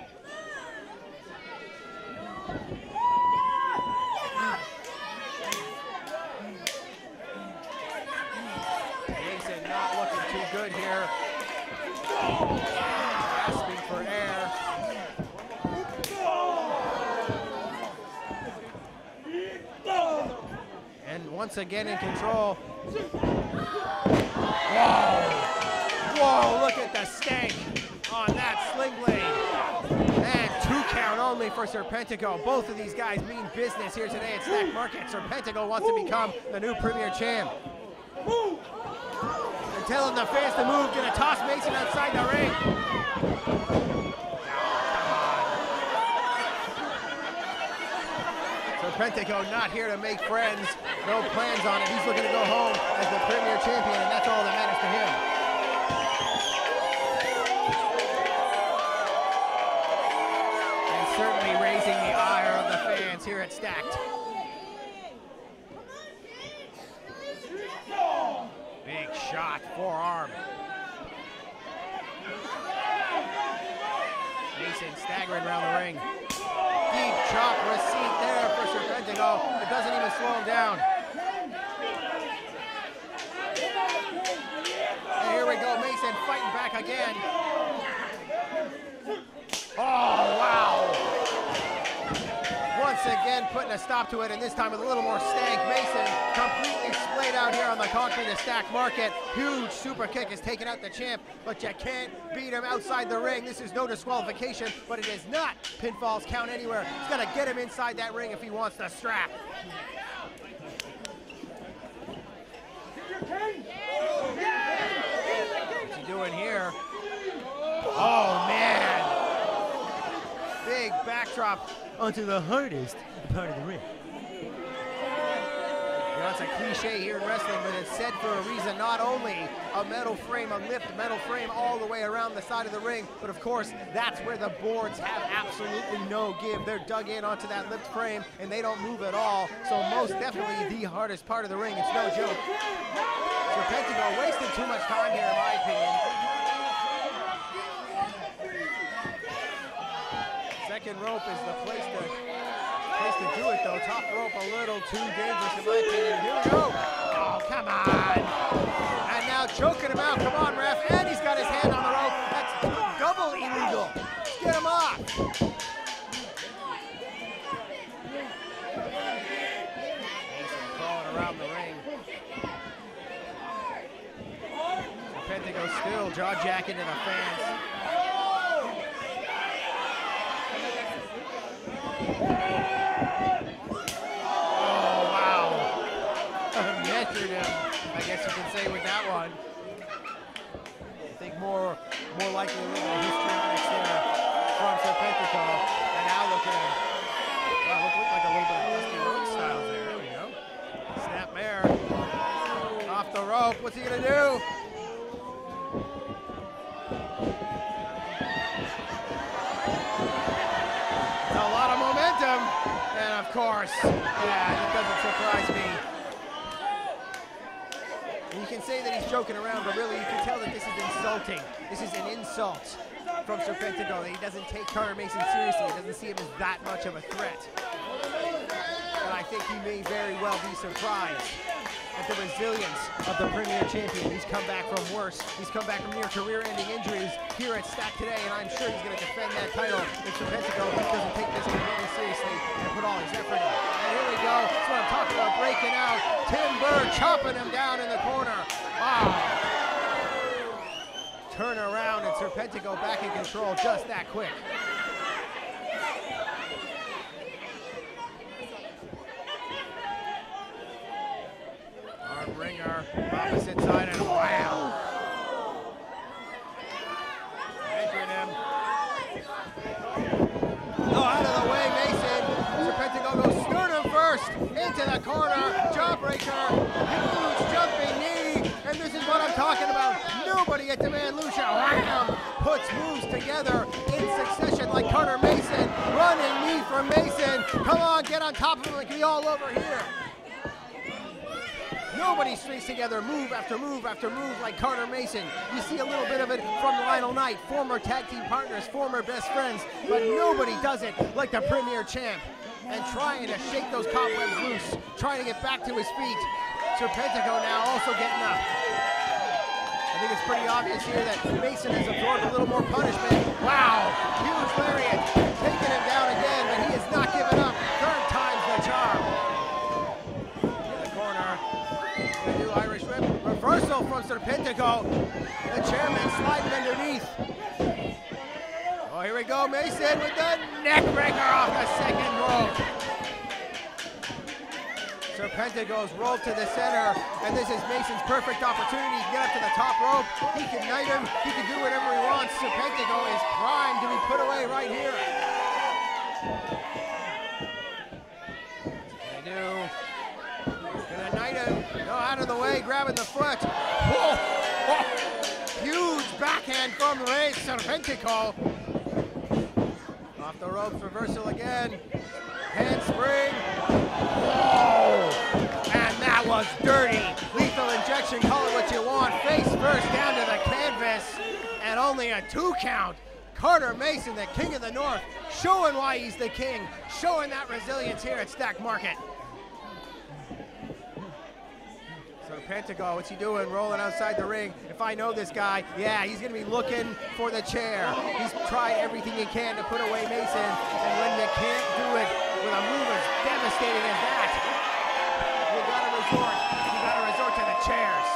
Mason not looking too good here. Gasping for air. And once again in control. Whoa! Whoa, look at the stank on that sling blade. And 2 count only for Serpentico. Both of these guys mean business here today at Stack Market. Serpentico wants to become the new Premier Champ. They're telling the fans to move, gonna toss Mason outside the ring. Serpentico not here to make friends, no plans on it. He's looking to go home as the Premier Champion, and that's all that matters to him. And certainly raising the ire of the fans here at Stacked. Big shot, forearm. Mason staggering around the ring. Deep chop receipt there for Serpentico. It doesn't even slow him down. And here we go, Mason fighting back again. Oh, wow. Once again putting a stop to it, and this time with a little more stank. Mason completely splayed out here on the concrete of Stack Market. Huge super kick has taken out the champ, but you can't beat him outside the ring. This is no disqualification, but it is not pinfalls count anywhere. He's got to get him inside that ring if he wants the strap. What's he doing here? Oh, man. Big backdrop onto the hardest part of the ring. You know, it's a cliche here in wrestling, but it's said for a reason. Not only a metal frame, a lipped metal frame all the way around the side of the ring, but of course, that's where the boards have absolutely no give. They're dug in onto that lipped frame, and they don't move at all. So most definitely the hardest part of the ring. It's no joke. Serpentico wasting too much time here, in my opinion. Second rope is the place to do it, though. Top rope a little too dangerous, in my opinion. Here we go. Oh, come on. And now choking him out. Come on, ref. And he's got his hand on the rope. That's double illegal. Get him off. Mason crawling around the ring. jaw jack into the fans. Oh, wow. Measured him, I guess you can say, with that one. I think more likely a little bit of histrionics there from Serpentico. And now look at him. Well, look like a little bit of Dusty Rhodes style there. There we go. Snapmare. Off the rope. What's he going to do? It's a lot of momentum. And of course, yeah, it doesn't surprise me. You can say that he's joking around, but really you can tell that this is insulting. This is an insult from Serpentico, that he doesn't take Connor Mason seriously. He doesn't see him as that much of a threat. And I think he may very well be surprised at the resilience of the Premier Champion. He's come back from worse. He's come back from near career-ending injuries here at Stack today, and I'm sure he's going to defend that title if Serpentico doesn't take this completely seriously and put all his effort in. And here we go. That's what I'm talking about, breaking out. Tim Burr chopping him down in the corner. Wow. Turn around, and Serpentico back in control just that quick. Ringer, opposite side, and wow! Entering him. Oh, out of the way, Mason. Serpentico goes sternum first into the corner. Jawbreaker, huge jumping knee, and this is what I'm talking about. Nobody at Demand Lucha, wham, puts moves together in succession like Connor Mason. Running knee from Mason. Come on, get on top of him like we all over here. Nobody strings together move after move after move like Connor Mason. You see a little bit of it from Lionel Knight, former tag team partners, former best friends, but nobody does it like the Premier Champ. And trying to shake those cobwebs loose, trying to get back to his feet. Serpentico now also getting up. I think it's pretty obvious here that Mason has absorbed a little more punishment. Wow, huge lariat, taking him down again, but he has not given up. Third time's the charm. New Irish whip, reversal from Serpentico. The chairman sliding underneath. Oh, here we go, Mason with the neck breaker off the second rope. Serpentico's rolled to the center, and this is Mason's perfect opportunity to get up to the top rope. He can knight him, he can do whatever he wants. Serpentico is primed to be put away right here. Gonna knight him. No, out of the way, grabbing the foot. Whoa. Whoa. Huge backhand from Rey Serpentico. Off the ropes, reversal again. Handspring. Whoa. And that was dirty. Lethal injection, call it what you want. Face first down to the canvas. And only a 2 count. Connor Mason, the king of the north, showing why he's the king. Showing that resilience here at Stack Market. Serpentico, what's he doing? Rolling outside the ring. If I know this guy, yeah, he's going to be looking for the chair. He's tried everything he can to put away Mason, and when you can't do it with a move as devastating as that, you gotta resort to the chairs.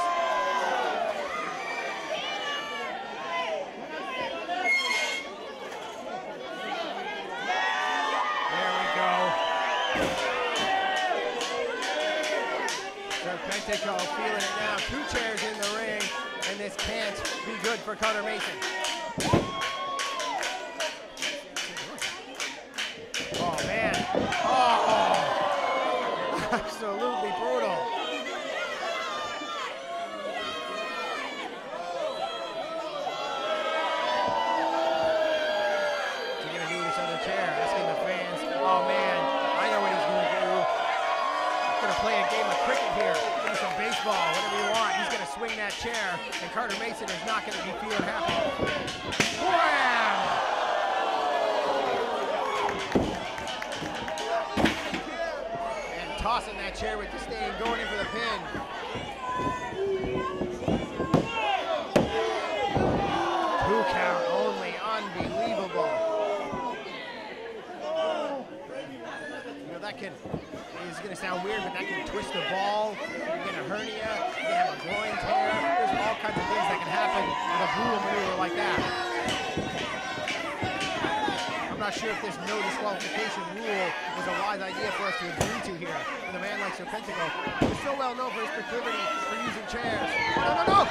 There we go. Serpentico feeling it now. 2 chairs in the ring, and this can't be good for Connor Mason. Oh, man. Oh, absolutely brutal. What's he going to do with this other chair? Asking the fans. Oh, man. I know what he's going to do. He's going to play a game of cricket here. Maybe some baseball, whatever you want. He's going to swing that chair, and Connor Mason is not going to be feeling happy. Wham! And tossing that chair with disdain, going in for the pin. 2 count only, unbelievable. You know, that is going to sound weird, but that can twist the ball. You get a hernia, you can have a groin tear. There's all kinds of things that can happen with a brutal maneuver like that. I'm not sure if this no disqualification rule was a wise idea for us to agree to here with a man like Serpentico, who's so well known for his proclivity for using chairs. No!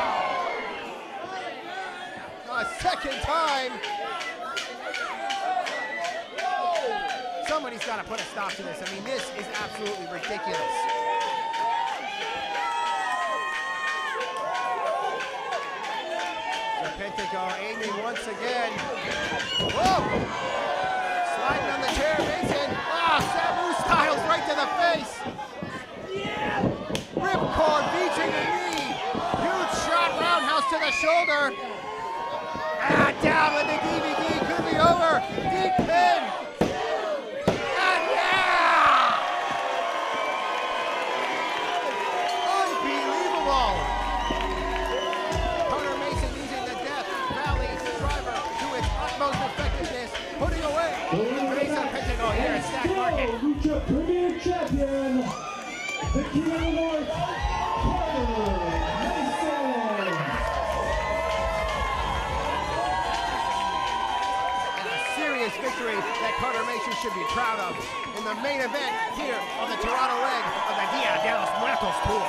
Oh! A second time. Somebody's got to put a stop to this. I mean, this is absolutely ridiculous. Serpentico aiming once again. Whoa! Sliding on the chair, Mason. Ah, Sabu Styles right to the face. Yeah! Ripcord beating the knee. Huge shot, roundhouse to the shoulder. Ah, down with the DVD. Could be over. Deep pin. And yeah! Unbelievable. Connor Mason using the Death Valley driver to its utmost effectiveness, putting away Mason Serpentico here at Stack Market. Lucha Premier Champion, the King of the North, Carter Mason. And a serious victory that Carter Mason should be proud of in the main event here on the Toronto leg of the Dia de los Muertos Tour.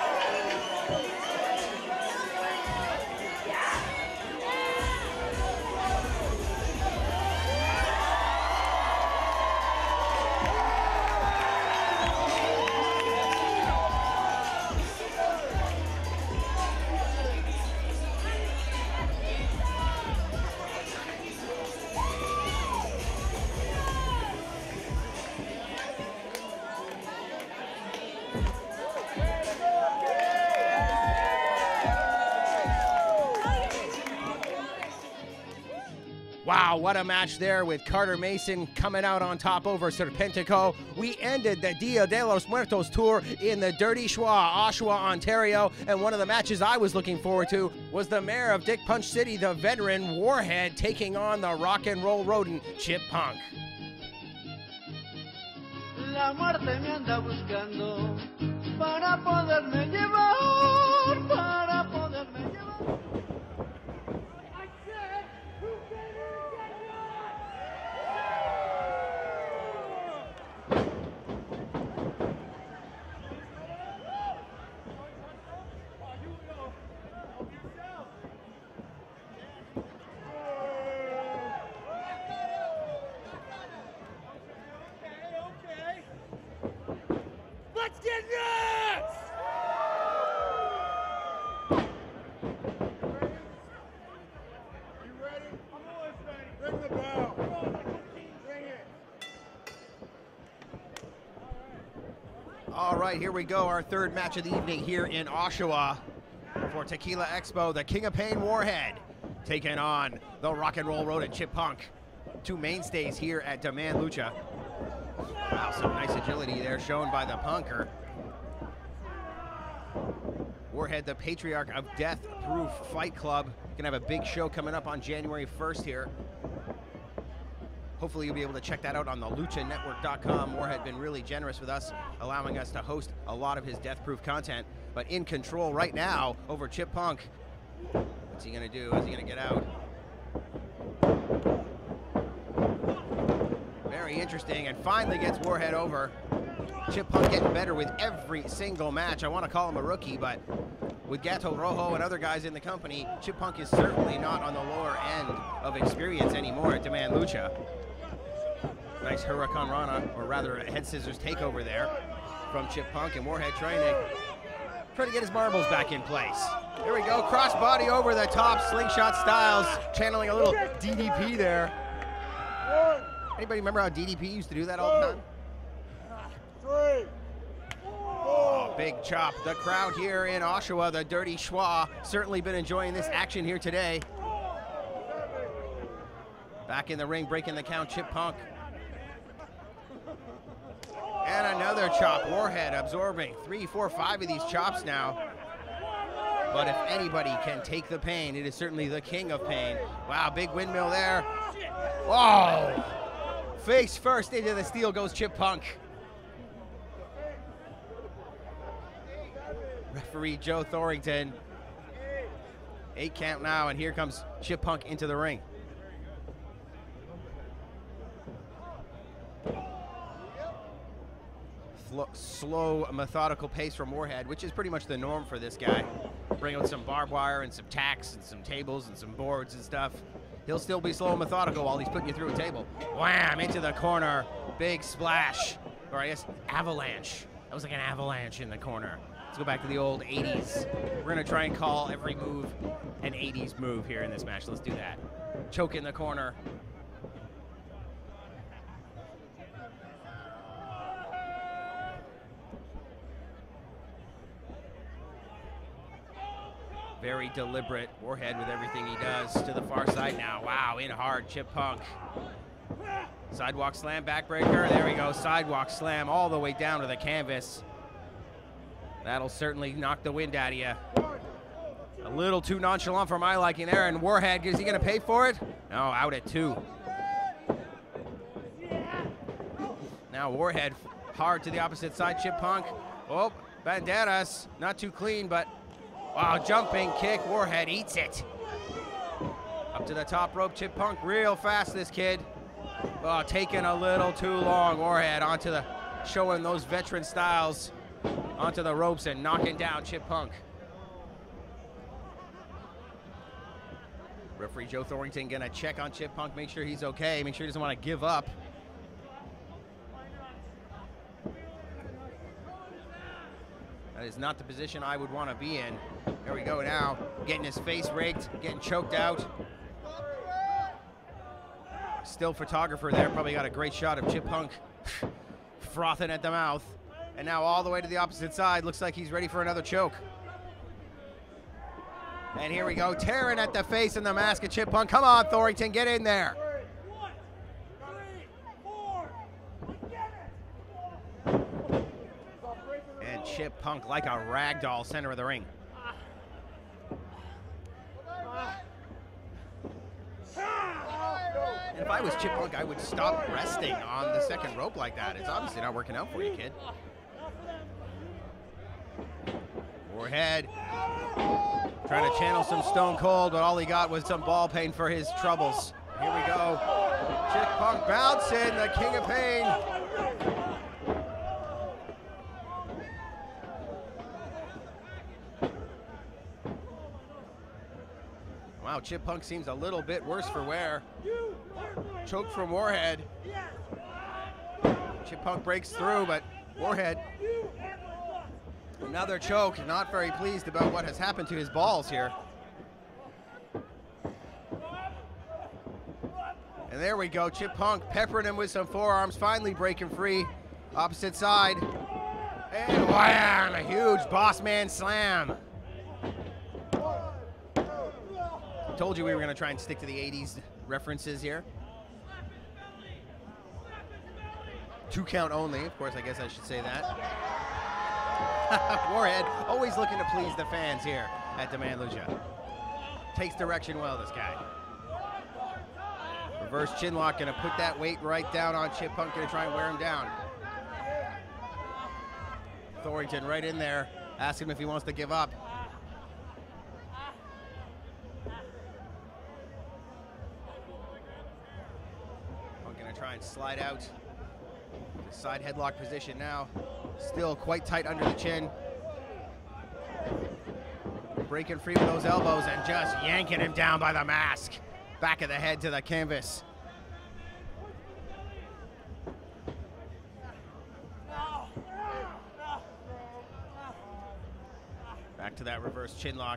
Wow, what a match there with Carter Mason coming out on top over Serpentico. We ended the Dia de los Muertos Tour in the Dirty Schwa, Oshawa, Ontario, and one of the matches I was looking forward to was the mayor of Dick Punch City, the veteran Warhead, taking on the rock and roll rodent Chip Punk. La muerte me anda buscando para poderme llevar, para poderme llevar. Let's get nuts! You ready? I'm always ready. Ring the bell. Ring it. All right, here we go, our third match of the evening here in Oshawa for Tequila Expo, the King of Pain Warhead taking on the rock and roll rodent Chip Punk. Two mainstays here at Demand Lucha. Wow, some nice agility there shown by the punker. Warhead, the patriarch of Death Proof Fight Club. Gonna have a big show coming up on January 1st here. Hopefully you'll be able to check that out on the luchanetwork.com. Warhead been really generous with us, allowing us to host a lot of his Death Proof content. But in control right now over Chip Punk. What's he gonna do? Is he gonna get out? Very interesting, and finally gets Warhead over. Chip Punk getting better with every single match. I want to call him a rookie, but with Gato Rojo and other guys in the company, Chip Punk is certainly not on the lower end of experience anymore at Demand Lucha. Nice Huracan Rana, or rather a head scissors takeover there from Chip Punk, and Warhead trying to get his marbles back in place. There we go, crossbody over the top, Slingshot Styles, channeling a little DDP there. Anybody remember how DDP used to do that all the time? Oh, big chop. The crowd here in Oshawa, the Dirty Schwa, certainly been enjoying this action here today. Back in the ring, breaking the count, Chip Punk. And another chop. Warhead absorbing 3, 4, 5 of these chops now. But if anybody can take the pain, it is certainly the King of Pain. Wow, big windmill there. Whoa! Face first into the steel goes Chip Punk. Referee Joe Thorrington. 8 count now, and here comes Chip Punk into the ring. Slow, methodical pace from Warhead, which is pretty much the norm for this guy. Bring out some barbed wire and some tacks and some tables and some boards and stuff. He'll still be slow and methodical while he's putting you through a table. Wham! Into the corner. Big splash. Or I guess avalanche. That was like an avalanche in the corner. Let's go back to the old 80s. We're going to try and call every move an 80s move here in this match. Let's do that. Choke in the corner. Very deliberate. Warhead with everything he does. To the far side now. Wow, in hard. Chip Punk. Sidewalk slam, backbreaker. There we go. Sidewalk slam all the way down to the canvas. That'll certainly knock the wind out of you. A little too nonchalant for my liking there. And Warhead, is he going to pay for it? No, out at 2. Now Warhead hard to the opposite side. Chip Punk. Oh, Banderas. Not too clean, but wow, jumping kick. Warhead eats it. Up to the top rope. Chip Punk real fast, this kid. Oh, taking a little too long. Warhead onto the, showing those veteran styles onto the ropes and knocking down Chip Punk. Referee Joe Thorrington gonna check on Chip Punk, make sure he's okay, make sure he doesn't want to give up. That is not the position I would want to be in. There we go now, getting his face raked, getting choked out. Still photographer there, probably got a great shot of Chip Punk frothing at the mouth. And now all the way to the opposite side, looks like he's ready for another choke. And here we go, tearing at the face and the mask of Chip Punk. Come on, Thorrington, get in there. 1, 2, 3, 4. And Chip Punk like a rag doll, center of the ring. And if I was Chip Punk, I would stop resting on the second rope like that. It's obviously not working out for you, kid. Warhead trying to channel some Stone Cold, but all he got was some ball pain for his troubles. Here we go. Chip Punk bouncing, the King of Pain. Wow, Chip Punk seems a little bit worse for wear. Choke from Warhead. Chip Punk breaks through, but Warhead, another choke. Not very pleased about what has happened to his balls here. And there we go, Chip Punk peppering him with some forearms, finally breaking free. Opposite side. And wham, a huge boss man slam. Told you we were going to try and stick to the 80s references here. 2 count only, of course, I guess I should say that. Warhead, always looking to please the fans here at Demand Lucha. Takes direction well, this guy. Reverse chin lock, gonna put that weight right down on Chip Punk, gonna try and wear him down. Thorrington right in there, ask him if he wants to give up. Punk gonna try and slide out. Side headlock position now. Still quite tight under the chin. Breaking free with those elbows and just yanking him down by the mask. Back of the head to the canvas. Back to that reverse chin lock.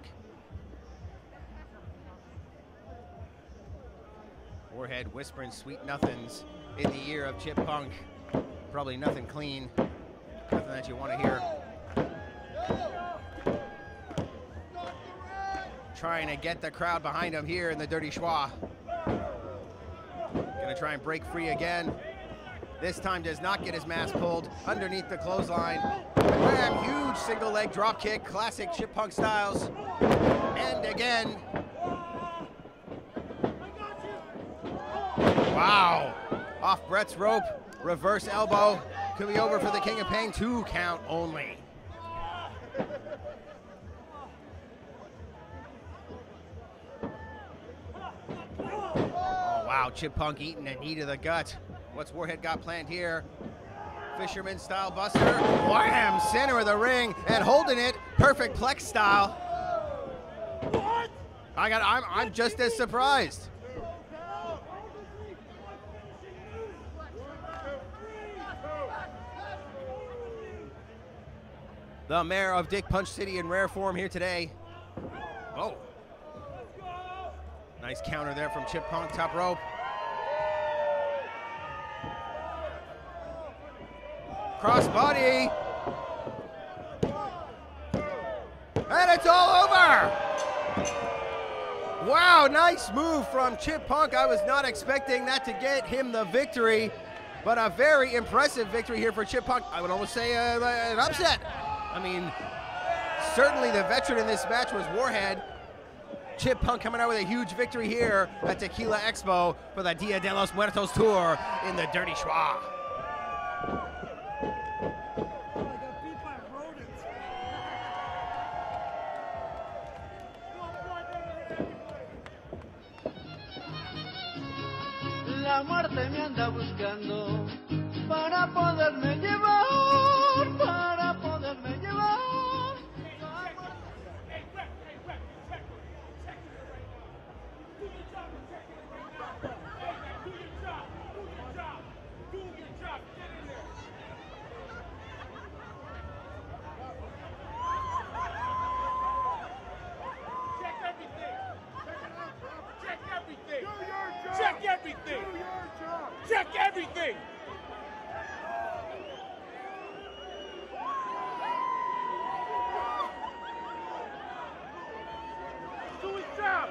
Warhead whispering sweet nothings in the ear of Chip Punk. Probably nothing clean, nothing that you want to hear. Trying to get the crowd behind him here in the Dirty Schwa. Gonna try and break free again. This time does not get his mask pulled underneath the clothesline. Wham, huge single leg drop kick, classic Chip Punk styles. And again. Wow, off Brett's rope. Reverse elbow, could be over for the King of Pain, 2 count only. Wow, Chip Punk eating a knee to the gut. What's Warhead got planned here? Fisherman style buster. Wham! Center of the ring and holding it. Perfect Plex style. What? I'm just as surprised. The mayor of Dick Punch City in rare form here today. Oh. Nice counter there from Chip Punk, top rope. Crossbody. And it's all over. Wow, nice move from Chip Punk. I was not expecting that to get him the victory, but a very impressive victory here for Chip Punk. I would almost say an upset. I mean, certainly the veteran in this match was Warhead. Chip Punk coming out with a huge victory here at Tequila Expo for the Dia de los Muertos tour in the Dirty Schwa. La muerte me anda buscando para poderme llevar, para poderme llevar. Check everything. Check everything. Do his job.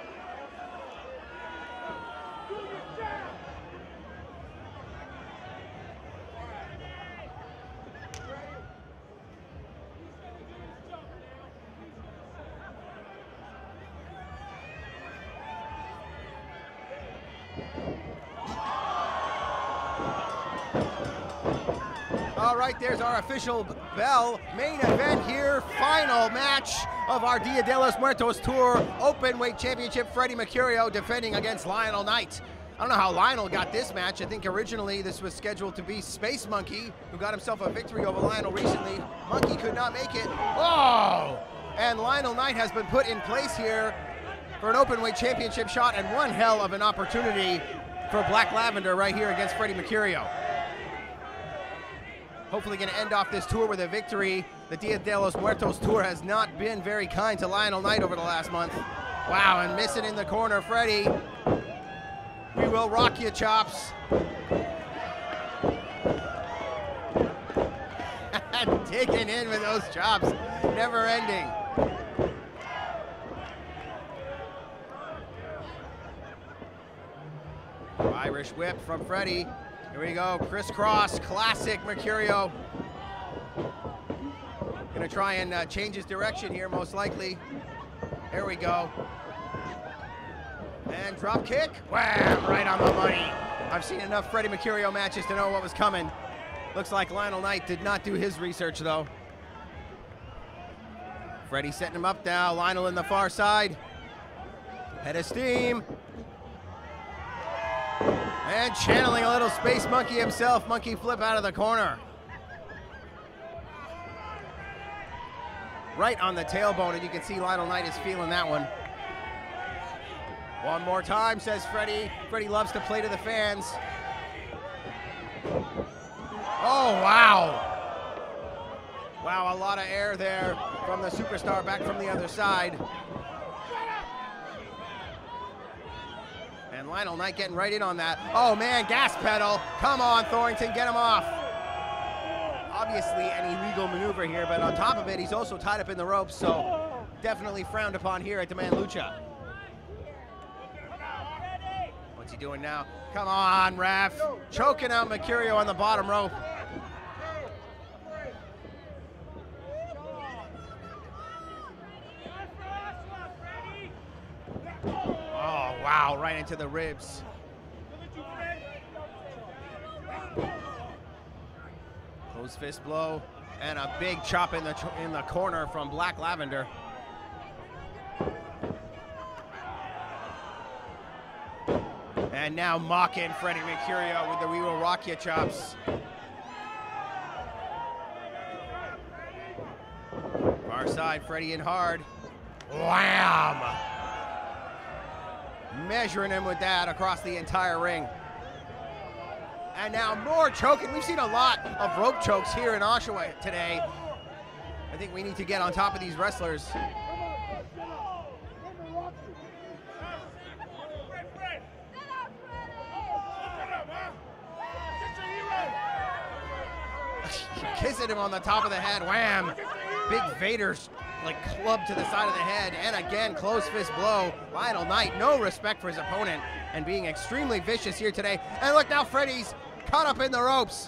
Do your job. All right, there's our official bell. Main event here, final match of our Dia de los Muertos Tour Openweight Championship. Freddie Mercurio defending against Lionel Knight. I don't know how Lionel got this match. I think originally this was scheduled to be Space Monkey, who got himself a victory over Lionel recently. Monkey could not make it. Oh! And Lionel Knight has been put in place here for an Openweight Championship shot, and one hell of an opportunity for Black Lavender right here against Freddie Mercurio. Hopefully going to end off this tour with a victory. The Dia de los Muertos tour has not been very kind to Lionel Knight over the last month. Wow, and missing in the corner, Freddie. We will rock you, chops. Digging in with those chops, never ending. Irish whip from Freddie. Here we go, crisscross, classic Mercurio. Gonna try and change his direction here, most likely. There we go. And drop kick, wham, right on the money. I've seen enough Freddie Mercurio matches to know what was coming. Looks like Lionel Knight did not do his research though. Freddie setting him up now, Lionel in the far side. Head of steam. And channeling a little Space Monkey himself, monkey flip out of the corner. Right on the tailbone, and you can see Lionel Knight is feeling that one. One more time, says Freddie. Freddie loves to play to the fans. Oh, wow. Wow, a lot of air there from the superstar back from the other side. And Lionel Knight getting right in on that. Oh man, gas pedal. Come on, Thornton, get him off. Obviously an illegal maneuver here, but on top of it, he's also tied up in the ropes, so definitely frowned upon here at Demand Lucha. What's he doing now? Come on, ref. Choking out Mercurio on the bottom rope. Oh, wow, right into the ribs. Close fist blow and a big chop in the corner from Black Lavender. And now mocking Freddie Mercurio with the "We Will Rock Ya" chops. Far side, Freddie in hard. Wham! Measuring him with that across the entire ring. And now more choking. We've seen a lot of rope chokes here in Oshawa today. I think we need to get on top of these wrestlers. Kissing him on the top of the head. Wham! Big Vader's like club to the side of the head, and again closed fist blow. Lionel Knight, no respect for his opponent, and being extremely vicious here today. And look now, Freddie's caught up in the ropes.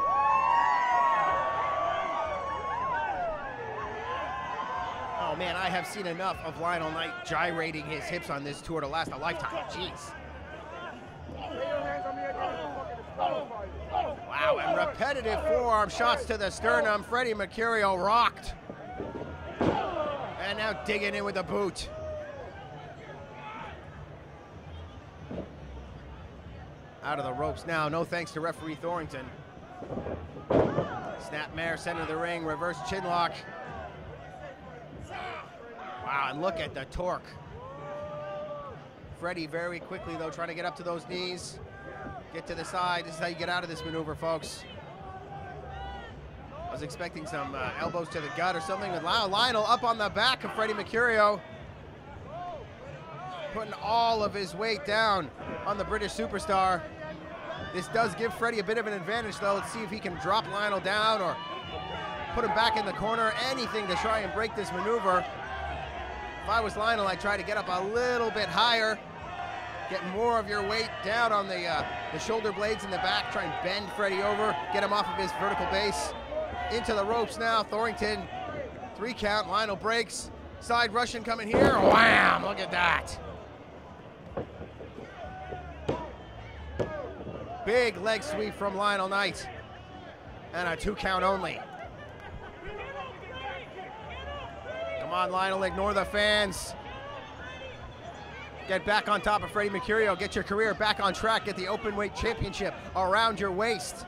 Oh man, I have seen enough of Lionel Knight gyrating his hips on this tour to last a lifetime. Jeez. Wow, and repetitive forearm shots to the sternum. Freddie Mercurio rocked. And now digging in with a boot. Out of the ropes now, no thanks to referee Thorrington. Snapmare, center of the ring, reverse chinlock. Wow, and look at the torque. Freddie very quickly though, trying to get up to those knees. Get to the side, this is how you get out of this maneuver, folks. I was expecting some elbows to the gut or something with Lionel up on the back of Freddie Mercurio. Putting all of his weight down on the British superstar. This does give Freddie a bit of an advantage though. Let's see if he can drop Lionel down or put him back in the corner. Anything to try and break this maneuver. If I was Lionel, I'd try to get up a little bit higher. Get more of your weight down on the shoulder blades in the back. Try and bend Freddie over. Get him off of his vertical base. Into the ropes now, Thorrington, 3 count, Lionel breaks, side Russian coming here, wham, look at that. Big leg sweep from Lionel Knight, and a 2 count only. Come on, Lionel, ignore the fans. Get back on top of Freddie Mercurio, get your career back on track, get the Openweight Championship around your waist.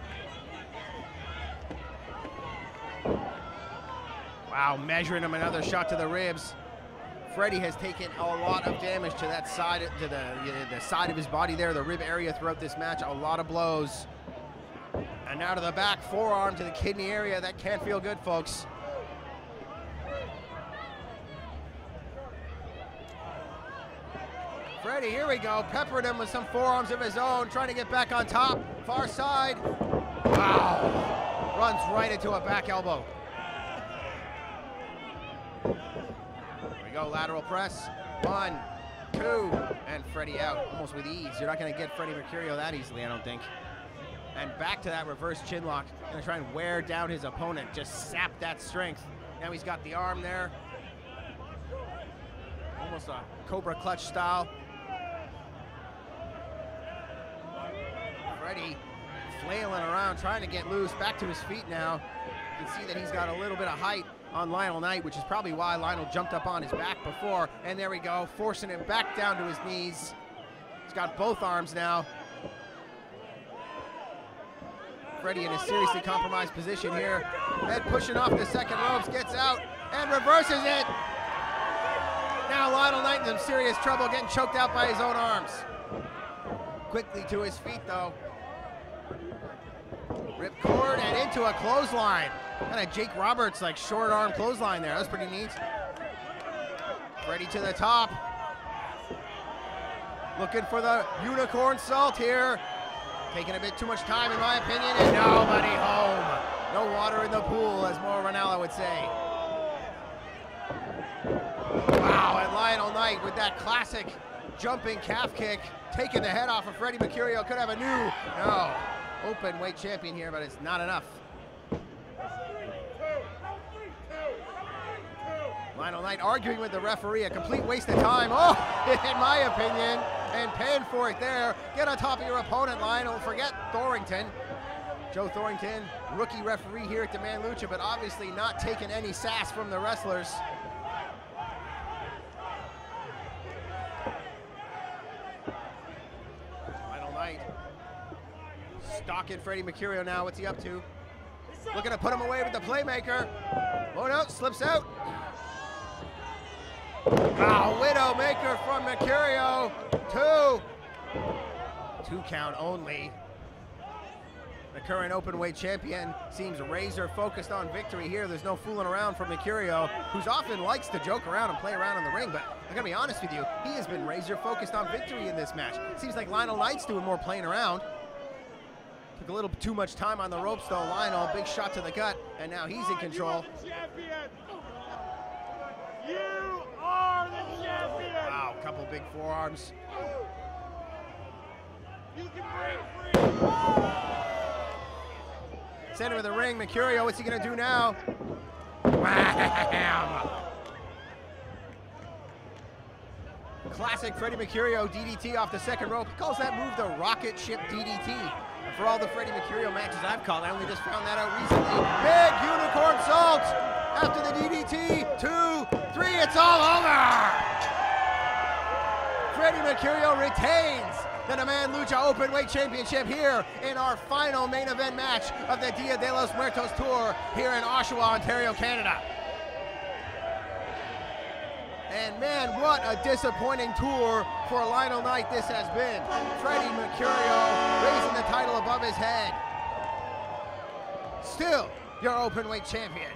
Wow, measuring him, another shot to the ribs. Freddie has taken a lot of damage to that side, to the side of his body there, the rib area throughout this match. A lot of blows. And now to the back, forearm to the kidney area. That can't feel good, folks. Freddie, here we go, peppering him with some forearms of his own, trying to get back on top. Far side. Wow. Runs right into a back elbow. Go lateral press, 1, 2, and Freddie out almost with ease. You're not going to get Freddie Mercurio that easily, I don't think. And back to that reverse chinlock. Going to try and wear down his opponent, just sap that strength. Now he's got the arm there. Almost a Cobra clutch style. Freddie flailing around, trying to get loose, back to his feet now. You can see that he's got a little bit of height on Lionel Knight, which is probably why Lionel jumped up on his back before. And there we go, forcing him back down to his knees. He's got both arms now. Freddie in a seriously compromised position here. Head pushing off the second ropes, gets out and reverses it. Now Lionel Knight in some serious trouble, getting choked out by his own arms. Quickly to his feet though. Ripcord and into a clothesline. Kind of Jake Roberts like short arm clothesline there. That was pretty neat. Freddie to the top. Looking for the unicorn salt here. Taking a bit too much time in my opinion, and nobody home. No water in the pool, as Mauro Ranallo would say. Wow, and Lionel Knight with that classic jumping calf kick, taking the head off of Freddie Mercurio. Could have a new, open weight champion here, but it's not enough. Lionel Knight arguing with the referee, a complete waste of time. Oh, in my opinion, and paying for it there. Get on top of your opponent, Lionel. Forget Thorrington. Joe Thorrington, rookie referee here at Demand Lucha, but obviously not taking any sass from the wrestlers. Stalking Freddie Mercurio now. What's he up to? Looking to put him away with the playmaker. Oh no, slips out. Wow, Widowmaker from Mercurio. 2 count only. The current openweight champion seems razor focused on victory here. There's no fooling around from Mercurio, who's often likes to joke around and play around in the ring, but I'm gonna be honest with you, he has been razor focused on victory in this match. Seems like Lionel Knight's doing more playing around. Took a little too much time on the ropes though. Lionel, big shot to the gut, and now he's in control. You are the champion! Wow, couple big forearms. You can break free! Center of the ring, Mercurio, what's he gonna do now? Wham! Classic Freddie Mercurio DDT off the second rope. He calls that move the rocket ship DDT. And for all the Freddie Mercurio matches I've called, I only just found that out recently. Big unicorn salt after the DDT. 2, 3, it's all over! Freddie Mercurio retains the Demand Lucha Openweight Championship here in our final main event match of the Dia de los Muertos Tour here in Oshawa, Ontario, Canada. And man, what a disappointing tour for Lionel Knight this has been. Freddie Mercurio raising the title above his head. Still your Openweight champion.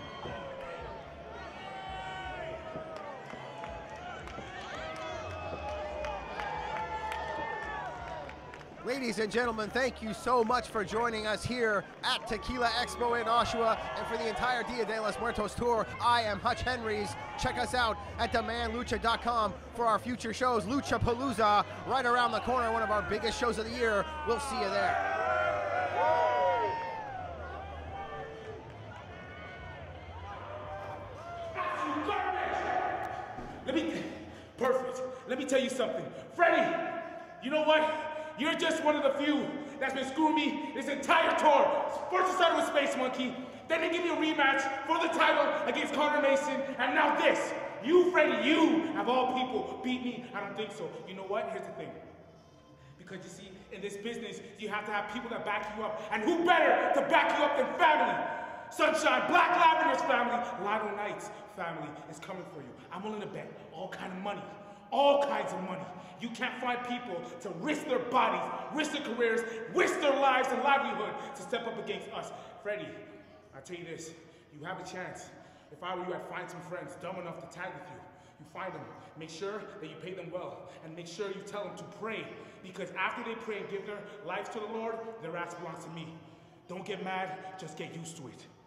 Ladies and gentlemen, thank you so much for joining us here at Tequila Expo in Oshawa. And for the entire Dia de los Muertos tour, I am Hutch Henrys. Check us out at demandlucha.com for our future shows. Luchapalooza, right around the corner, one of our biggest shows of the year. We'll see you there. Perfect. Let me tell you something. Freddie, you know what? You're just one of the few that's been screwing me this entire tour. First it started with Space Monkey, then they give me a rematch for the title against Connor Mason, and now this. You, Freddie, you, of all people, beat me. I don't think so. You know what? Here's the thing. Because you see, in this business, you have to have people that back you up, and who better to back you up than family? Sunshine, Black Lavender's family, Lionel Knight's family is coming for you. I'm willing to bet all kinds of money. All kinds of money. You can't find people to risk their bodies, risk their careers, risk their lives and livelihood to step up against us. Freddie, I'll tell you this, you have a chance. If I were you, I'd find some friends dumb enough to tag with you. You find them, make sure that you pay them well, and make sure you tell them to pray, because after they pray and give their lives to the Lord, their ass belongs to me. Don't get mad, just get used to it.